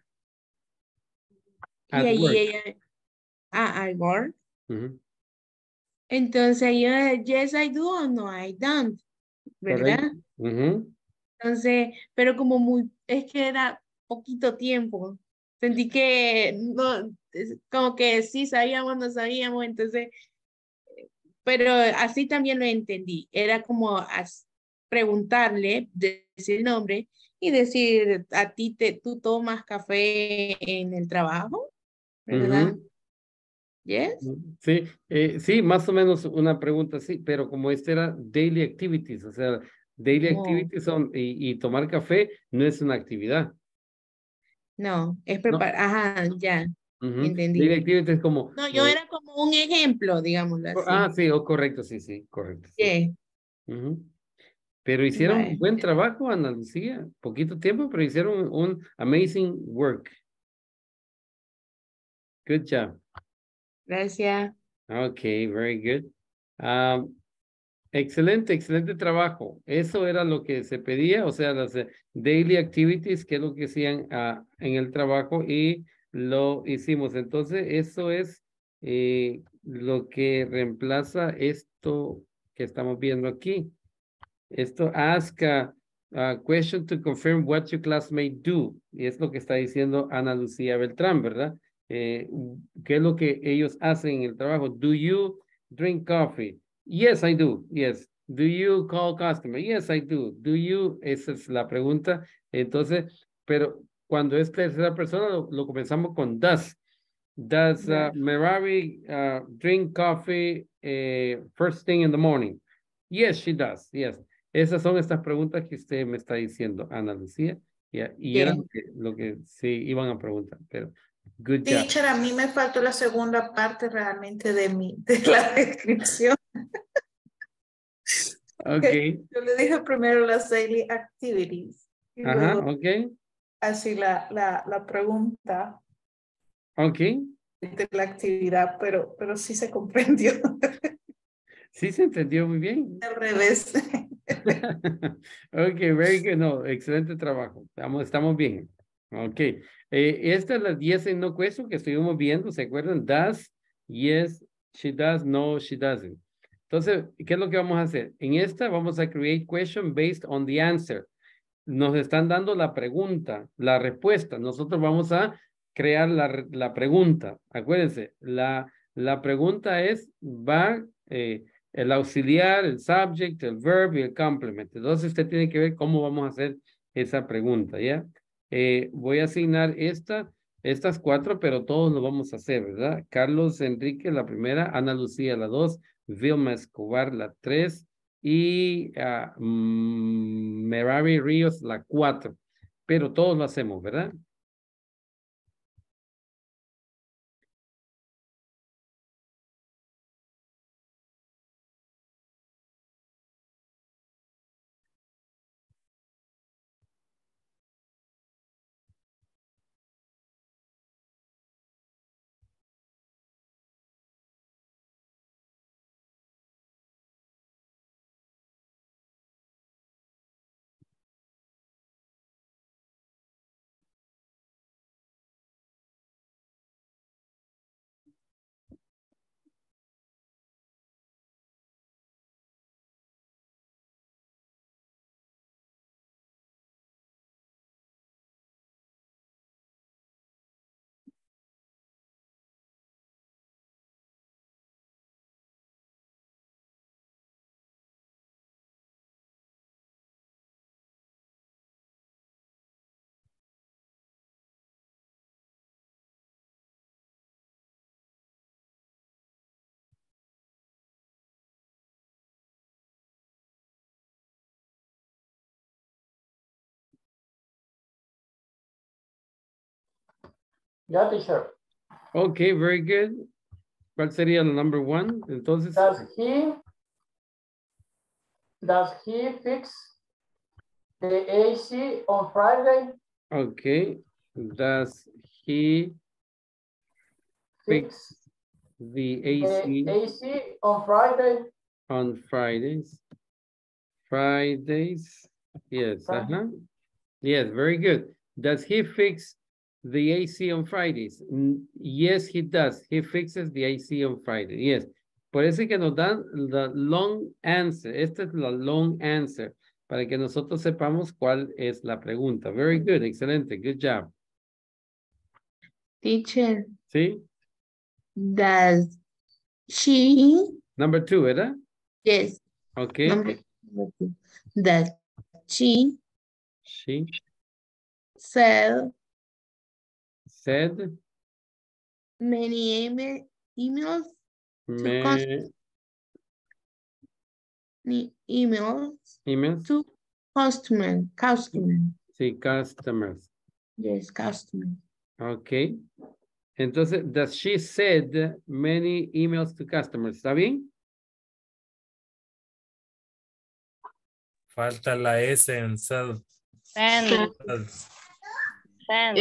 At y ahí work. ella, at work. Entonces yo, yes, I do or no, I don't, ¿verdad? Entonces, pero como es que era poquito tiempo, Sentí que no, como que sí sabíamos, no sabíamos, entonces, pero así también lo entendí. Era como preguntarle, decir el nombre y decir, a ti tú tomas café en el trabajo, ¿verdad? Ujú. Yes. Sí, sí, más o menos una pregunta, sí, pero como este era daily activities, o sea, daily No, activities son, y tomar café no es una actividad, no, es ¿no? preparar, ajá, ya, Ujú. Daily entendí. activities es como, No, yo era como un ejemplo, digámoslo así. sí, correcto, sí, sí, correcto, sí. Yeah. Ujú. Pero hicieron Vale. buen trabajo, Ana Lucía, poquito tiempo, pero hicieron un amazing work. Good job. Gracias. Okay, very good. Um, Excelente, excelente trabajo. Eso era lo que se pedía, o sea, las daily activities, que es lo que hacían en el trabajo y lo hicimos. Entonces, eso es lo que reemplaza esto que estamos viendo aquí. Esto ask a question to confirm what your classmate do. Y es lo que está diciendo Ana Lucía Beltrán, ¿verdad? ¿Qué es lo que ellos hacen en el trabajo? Do you drink coffee? Yes, I do. Yes. Do you call customer? Yes, I do. Do you? Esa es la pregunta. Entonces, pero cuando es tercera persona, lo comenzamos con does. Does Merari drink coffee first thing in the morning? Yes, she does. Yes. Esas son estas preguntas que usted me está diciendo, Ana Lucía. Y era Bien. lo que sí iban a preguntar, pero good job. Teacher, a mí me faltó la segunda parte realmente de la descripción. Ok. Yo le dije primero las daily activities y Ajá, luego ok. así la pregunta Ok. de la actividad, pero sí se comprendió. Sí se entendió muy bien. Al revés. Ok, very good. No, excelente trabajo. Estamos bien. Ok. Esta es la 10 en no question que estuvimos viendo. ¿Se acuerdan? Does, yes, she does, no, she doesn't. Entonces, ¿qué es lo que vamos a hacer? En esta vamos a create question based on the answer. Nos están dando la pregunta, la respuesta. Nosotros vamos a crear la pregunta. Acuérdense, la pregunta va el auxiliar, el subject, el verb y el complement. Entonces usted tiene que ver cómo vamos a hacer esa pregunta, ¿ya? Voy a asignar estas 4, pero todos lo vamos a hacer, ¿verdad? Carlos Enrique, la primera, Ana Lucía, la 2, Vilma Escobar, la 3, y Merari Ríos, la 4. Pero todos lo hacemos, ¿verdad? Ya, teacher. Ok, very good. ¿Cuál sería la number 1? Entonces. Does he fix the AC on Friday? Okay. Does he fix the AC on Friday? On Fridays? Fridays. Yes. Yes, very good. Does he fix the AC on Fridays? Yes, he does. He fixes the AC on Friday. Yes. Por eso que nos dan la long answer. Esta es la long answer. Para que nosotros sepamos cuál es la pregunta. Very good. Excelente. Good job. Teacher, ¿Sí? does she, Number 2, ¿verdad? yes, Okay. number two. Does she She sell said many emails me emails. to customer? Sí, customers. Yes, customer. Okay. Entonces, does she send many emails to customers? ¿Está bien? Falta la S en sell. Send. Send.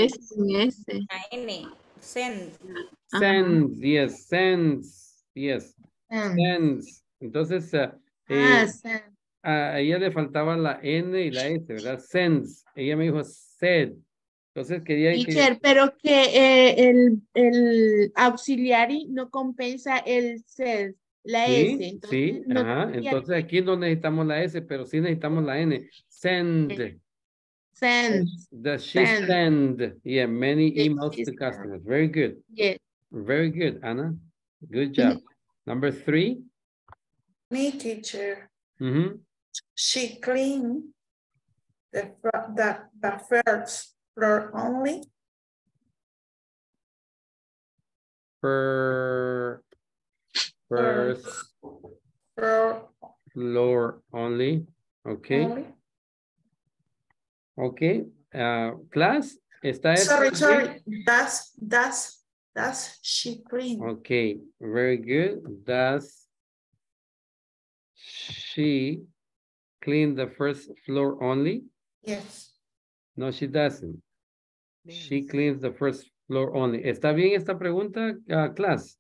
Send. Sends, yes, sends, yes. Sends. Entonces, Send. a ella le faltaba la N y la S, ¿verdad? Sends. Ella me dijo said. Entonces quería Teacher, que... pero que el auxiliary no compensa el sed, la S. Sí, Entonces, sí, no ajá. Entonces aquí no necesitamos la S, pero sí necesitamos la N. Send. send. Does she send? Yeah, many emails she to customers. Very good. Yes. Very good, Anna. Good job. Number 3. Me, teacher. Mm-hmm. She cleaned the first floor only. First floor only. Okay. Only. Okay. Class, ¿está Sorry. Does she clean? Okay, very good. Does she clean the first floor only? Yes. No, she doesn't. She cleans the first floor only. ¿Está bien esta pregunta, class?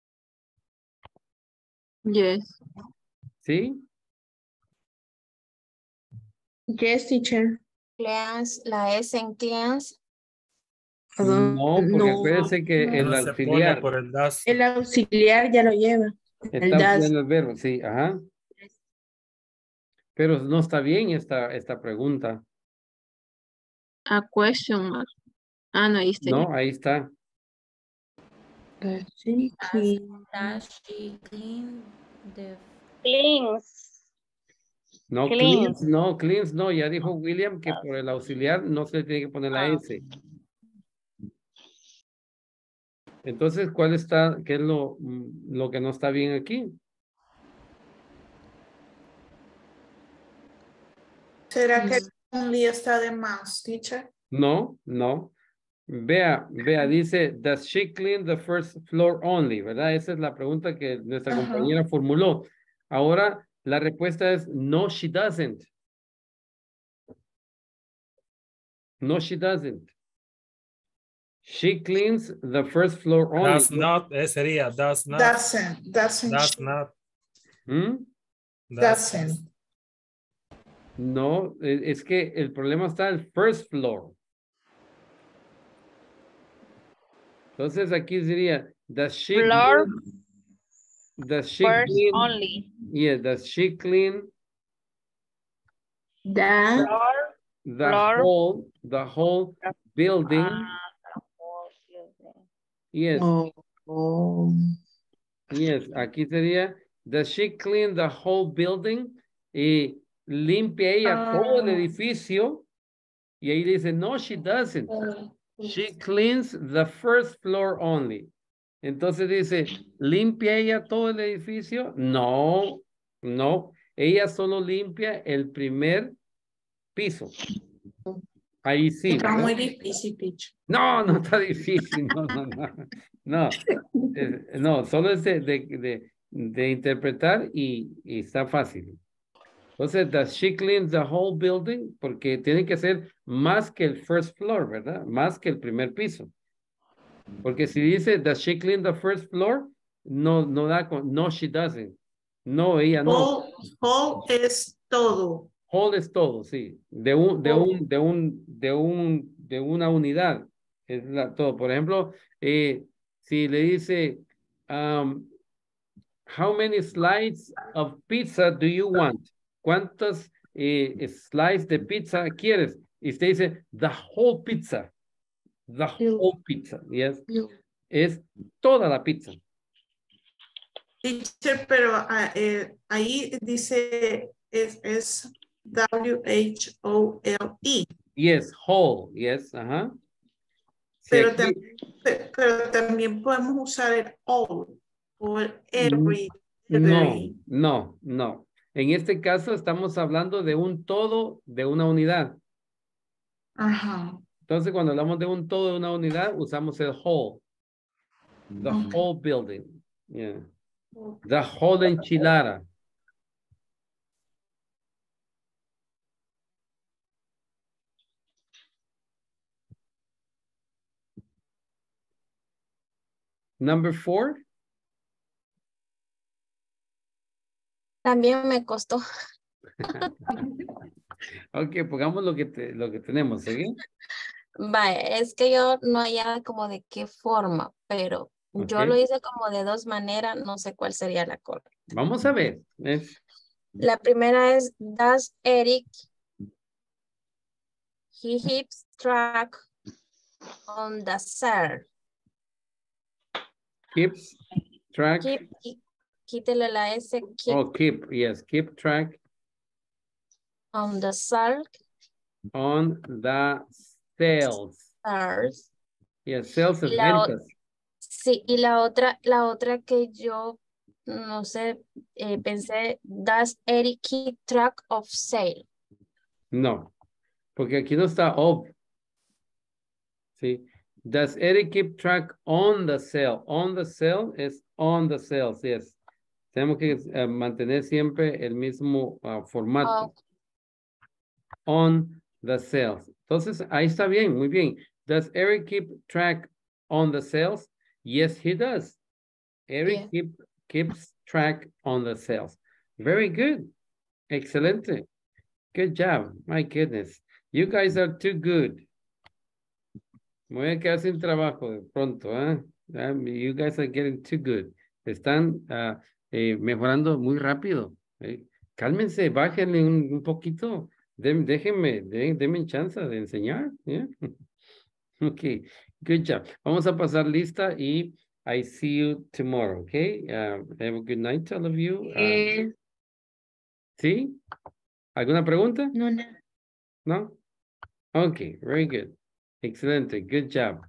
Yes. ¿Sí? Yes, teacher. Cleans, la S en cleans. No, porque acuérdense que el No se pone auxiliar por el das. El auxiliar ya lo lleva. El está does. usando el verbo, sí, ajá. Pero no está bien esta pregunta. A question mark. Ah, no, ahí está. No, ahí está. Does she clean? Does she clean the... Cleans. No, Cleans. cleans no. Ya dijo William que por el auxiliar no se le tiene que poner la S. Entonces, ¿cuál está? ¿Qué es lo que no está bien aquí? ¿Será que only está de más, teacher? No. Vea, dice, does she clean the first floor only? ¿Verdad? Esa es la pregunta que nuestra compañera formuló. Ahora, la respuesta es, no, she doesn't. No, she doesn't. She cleans the first floor only. Does not, sería does not. Doesn't. Does not. Doesn't. No, es que el problema está en el first floor. Entonces aquí diría, does she Floor. clean, does she First clean, only. yeah, does she clean The whole building? Yes. Yes, aquí sería, does she clean the whole building? Y limpia ella todo el edificio. Y ahí dice, no, she doesn't. She cleans the first floor only. Entonces dice, ¿limpia ella todo el edificio? No. Ella solo limpia el primer piso. Ahí sí. Está ¿verdad? muy difícil, teacher. No está difícil. No, solo es de interpretar y está fácil. Entonces, does she clean the whole building? Porque tiene que ser más que el first floor, ¿verdad? Más que el primer piso. Porque si dice, does she clean the first floor? No da con, no, she doesn't. No, ella no. Whole es todo. Whole es todo, sí. De una unidad. Es todo. Por ejemplo, si le dice, how many slices of pizza do you want? ¿Cuántos slices de pizza quieres? Y usted dice, the whole pizza. The whole pizza, yes. Es toda la pizza. Teacher, pero ahí dice es W-H-O-L-E. Yes, whole, yes, ajá. Sí, Pero, aquí- pero también podemos usar el all o el every. No. En este caso estamos hablando de un todo de una unidad. Ajá. Entonces, cuando hablamos de un todo de una unidad, usamos el whole. The whole building. Yeah. The whole enchilada. Number 4. También me costó. Ok, pongamos lo que tenemos, ¿sí? Vaya, es que yo no hallaba como de qué forma, pero yo Ok. lo hice como de dos maneras, no sé cuál sería la correcta. Vamos a ver. La primera es, does Eric, he keeps track on the cell. Keeps track. Quítele la S, keep Oh, keep, yes. Keep track on the cell. on the sales. Stars. Yes, sales es Y la ventas. Sí, y la otra que yo, no sé, pensé, does Eric keep track of sale? No, porque aquí no está of. Sí. Does Eric keep track on the sale? On the sale es on the sales, yes. Tenemos que mantener siempre el mismo formato. On the sales. Entonces, ahí está bien, muy bien. Does Eric keep track on the sales? Yes, he does. Eric keeps track on the sales. Very good. Excelente. Good job. My goodness. You guys are too good. Me voy a quedar sin trabajo de pronto. You guys are getting too good. Están mejorando muy rápido. Cálmense, bájenle un poquito. Denme chance de enseñar. Yeah? Okay, good job. Vamos a pasar lista y I see you tomorrow, okay? Have a good night to all of you. ¿Sí? ¿Alguna pregunta? No. ¿No? Okay, very good. Excelente, good job.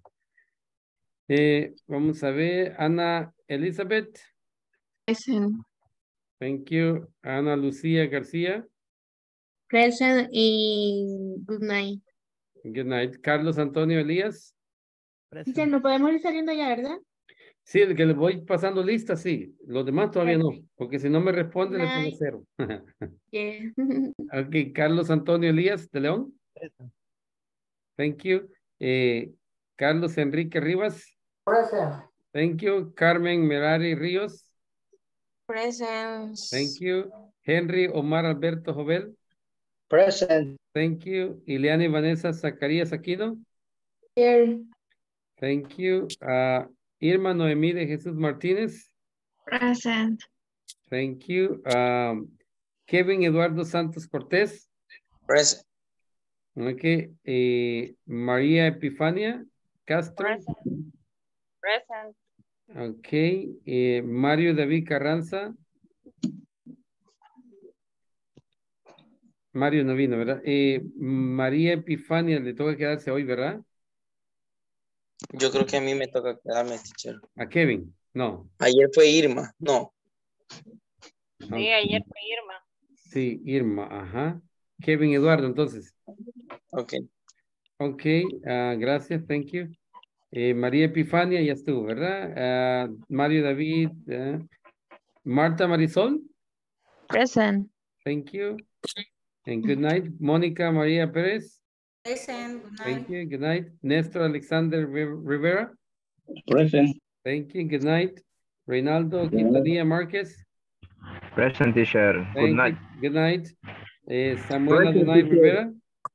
Vamos a ver, Ana Elizabeth. Present. Thank you. Ana Lucía García. Present y good night. Good night. Carlos Antonio Elías. Dice, no podemos ir saliendo ya, ¿verdad? Sí, el que le voy pasando lista, sí. Los demás todavía no, porque si no me responde le pongo 0. Yeah. Ok, Carlos Antonio Elías de León. Thank you. Carlos Enrique Rivas. Present. Thank you. Carmen Merari Ríos. Present. Thank you. Henry Omar Alberto Jovel. Present. Thank you. Ileana y Vanessa Zacarías Aquino. Here. Thank you. Irma Noemí de Jesús Martínez. Present. Thank you. Kevin Eduardo Santos Cortés. Present. Okay. María Epifania Castro. Present. Okay. Mario David Carranza. Mario no vino, ¿verdad? María Epifania le toca quedarse hoy, ¿verdad? Yo creo que a mí me toca quedarme, teacher. A Kevin, no. Ayer fue Irma, no. Sí, ayer fue Irma. Sí, Irma, ajá. Kevin Eduardo, entonces. Ok. Ok, gracias, thank you. María Epifania ya estuvo, ¿verdad? Mario David. Marta Marisol. Present. Thank you. And good night. Mónica María Pérez. Present. Good night. Thank you. Good night. Néstor Alexander Rivera. Present. Thank you. Good night. Reynaldo Quintanilla Márquez. Present, teacher. Good night. Good night. Samuel Present, Adonai teacher. Rivera.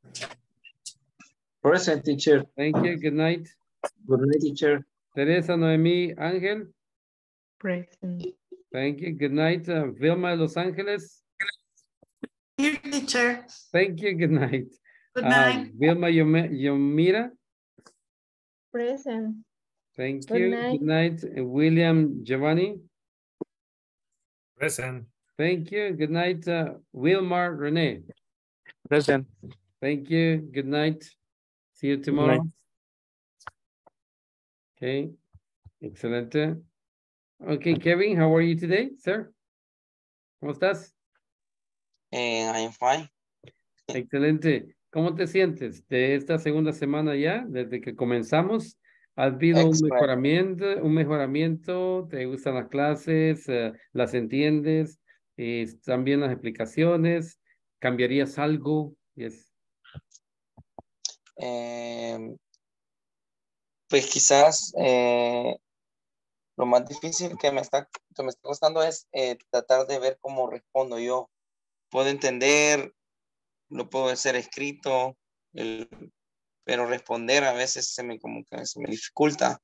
Present, teacher. Thank you. Good night. Good night, teacher. Teresa Noemí Ángel. Present. Thank you. Good night. Vilma de Los Ángeles. Here, teacher. Thank you. Good night. Good night. Vilma Yomira. Present. Thank Good you. night. Good night. William Giovanni. Present. Thank you. Good night. Wilmar Renee. Present. Thank you. Good night. See you Good tomorrow. night. Okay. Excelente. Okay, Kevin, how are you today, sir? ¿Cómo estás? I'm fine. Excelente. ¿Cómo te sientes de esta segunda semana ya, desde que comenzamos? ¿Has habido Excellent. un mejoramiento? ¿Te gustan las clases? ¿Las entiendes? ¿Están bien las explicaciones? ¿Cambiarías algo? Yes. Pues quizás lo más difícil que me está costando es tratar de ver cómo respondo yo. Puedo entender, lo puedo hacer escrito, pero responder a veces como que se me dificulta.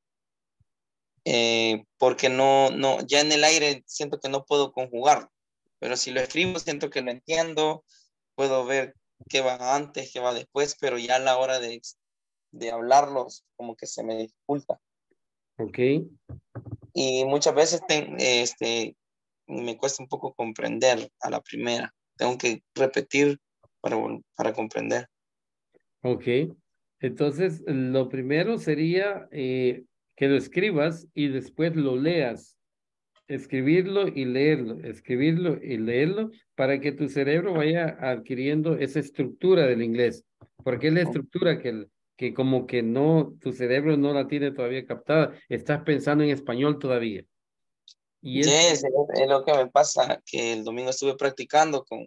Porque ya en el aire siento que no puedo conjugar, pero si lo escribo siento que lo entiendo, puedo ver qué va antes, qué va después, pero ya a la hora de hablarlos como que se me dificulta. Ok. Y muchas veces me cuesta un poco comprender a la primera. Tengo que repetir para comprender. Ok. Entonces, lo primero sería que lo escribas y después lo leas. Escribirlo y leerlo para que tu cerebro vaya adquiriendo esa estructura del inglés. Porque es la estructura que como que no, tu cerebro no la tiene todavía captada. Estás pensando en español todavía. Y es lo que me pasa, que el domingo estuve practicando con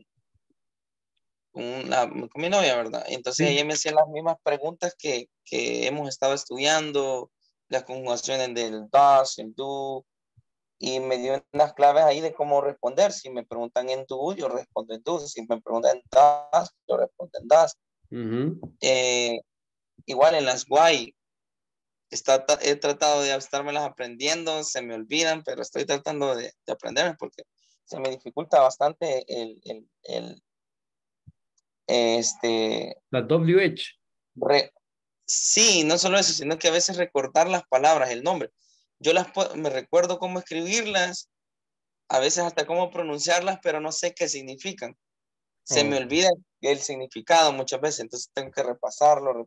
mi novia, ¿verdad? Entonces ella me hacía las mismas preguntas que hemos estado estudiando, las conjugaciones del does, el do, y me dio unas claves ahí de cómo responder. Si me preguntan en do, yo respondo en do. Si me preguntan en does, yo respondo en does. Igual en las why, he tratado de estármelas aprendiendo, se me olvidan, pero estoy tratando de aprenderme porque se me dificulta bastante la WH. Sí, no solo eso, sino que a veces recordar las palabras, el nombre. Yo me recuerdo cómo escribirlas, a veces hasta cómo pronunciarlas, pero no sé qué significan. Se me olvida el significado muchas veces, entonces tengo que repasarlo.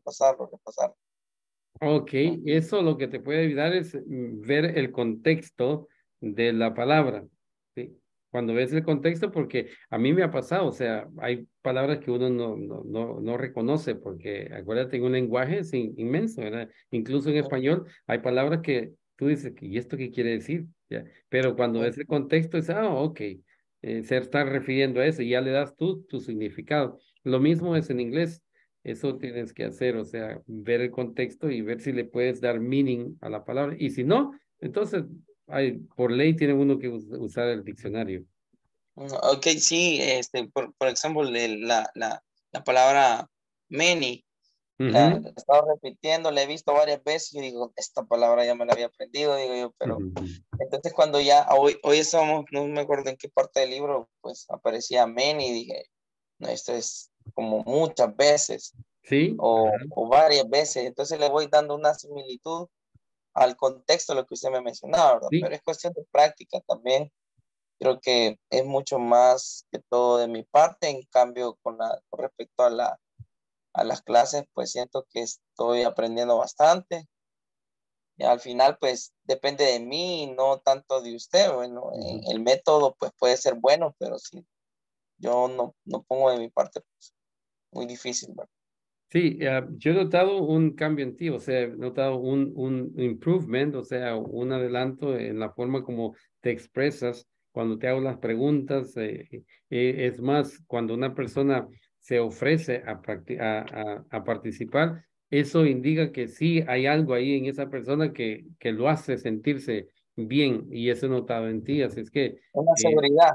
Ok, eso lo que te puede ayudar es ver el contexto de la palabra, ¿sí? Cuando ves el contexto, porque a mí me ha pasado, o sea, hay palabras que uno no reconoce, porque acuérdate, en un lenguaje es inmenso, ¿verdad? Incluso en español hay palabras que tú dices, ¿y esto qué quiere decir? ¿Ya? Pero cuando ves el contexto es, ok, se está refiriendo a eso y ya le das tú tu significado. Lo mismo es en inglés. Eso tienes que hacer, o sea, ver el contexto y ver si le puedes dar meaning a la palabra. Y si no, entonces por ley tiene uno que usar el diccionario. Ok, sí, por ejemplo, la palabra many, la he estado repitiendo, la he visto varias veces y digo, esta palabra ya me la había aprendido, digo yo, pero entonces cuando ya, hoy estamos, no me acuerdo en qué parte del libro, pues aparecía many y dije, no, esto es como muchas veces. Sí. O varias veces, entonces le voy dando una similitud al contexto de lo que usted me mencionaba, ¿verdad? Sí. Pero es cuestión de práctica también. Creo que es mucho más que todo de mi parte. En cambio, con respecto a las clases, pues siento que estoy aprendiendo bastante. Y al final, pues depende de mí y no tanto de usted. Bueno, el método pues puede ser bueno, pero si yo no pongo de mi parte, pues muy difícil, ¿verdad? Sí, yo he notado un cambio en ti, o sea, he notado un improvement, o sea, un adelanto en la forma como te expresas cuando te hago las preguntas. Es más, cuando una persona se ofrece a participar, eso indica que sí hay algo ahí en esa persona que lo hace sentirse bien, y eso he notado en ti, así es que... Una seguridad.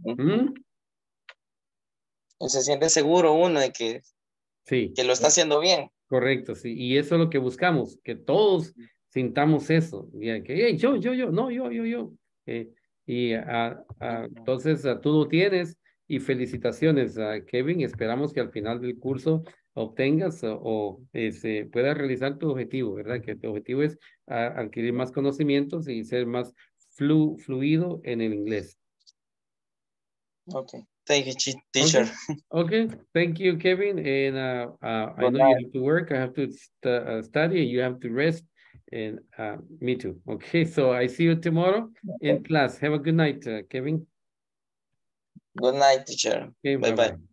Se siente seguro uno de que lo está haciendo bien. Correcto, sí. Y eso es lo que buscamos, que todos sintamos eso. Ya, que hey, yo. Entonces tú lo tienes y felicitaciones a Kevin. Esperamos que al final del curso obtengas o puedas realizar tu objetivo, ¿verdad? Que tu objetivo es adquirir más conocimientos y ser más fluido en el inglés. Okay. Thank you, teacher. Okay. Thank you, Kevin. And I know you have to work. I have to study. You have to rest. And me too. Okay. So I see you tomorrow in class. Have a good night, Kevin. Good night, teacher. Okay. Bye-bye.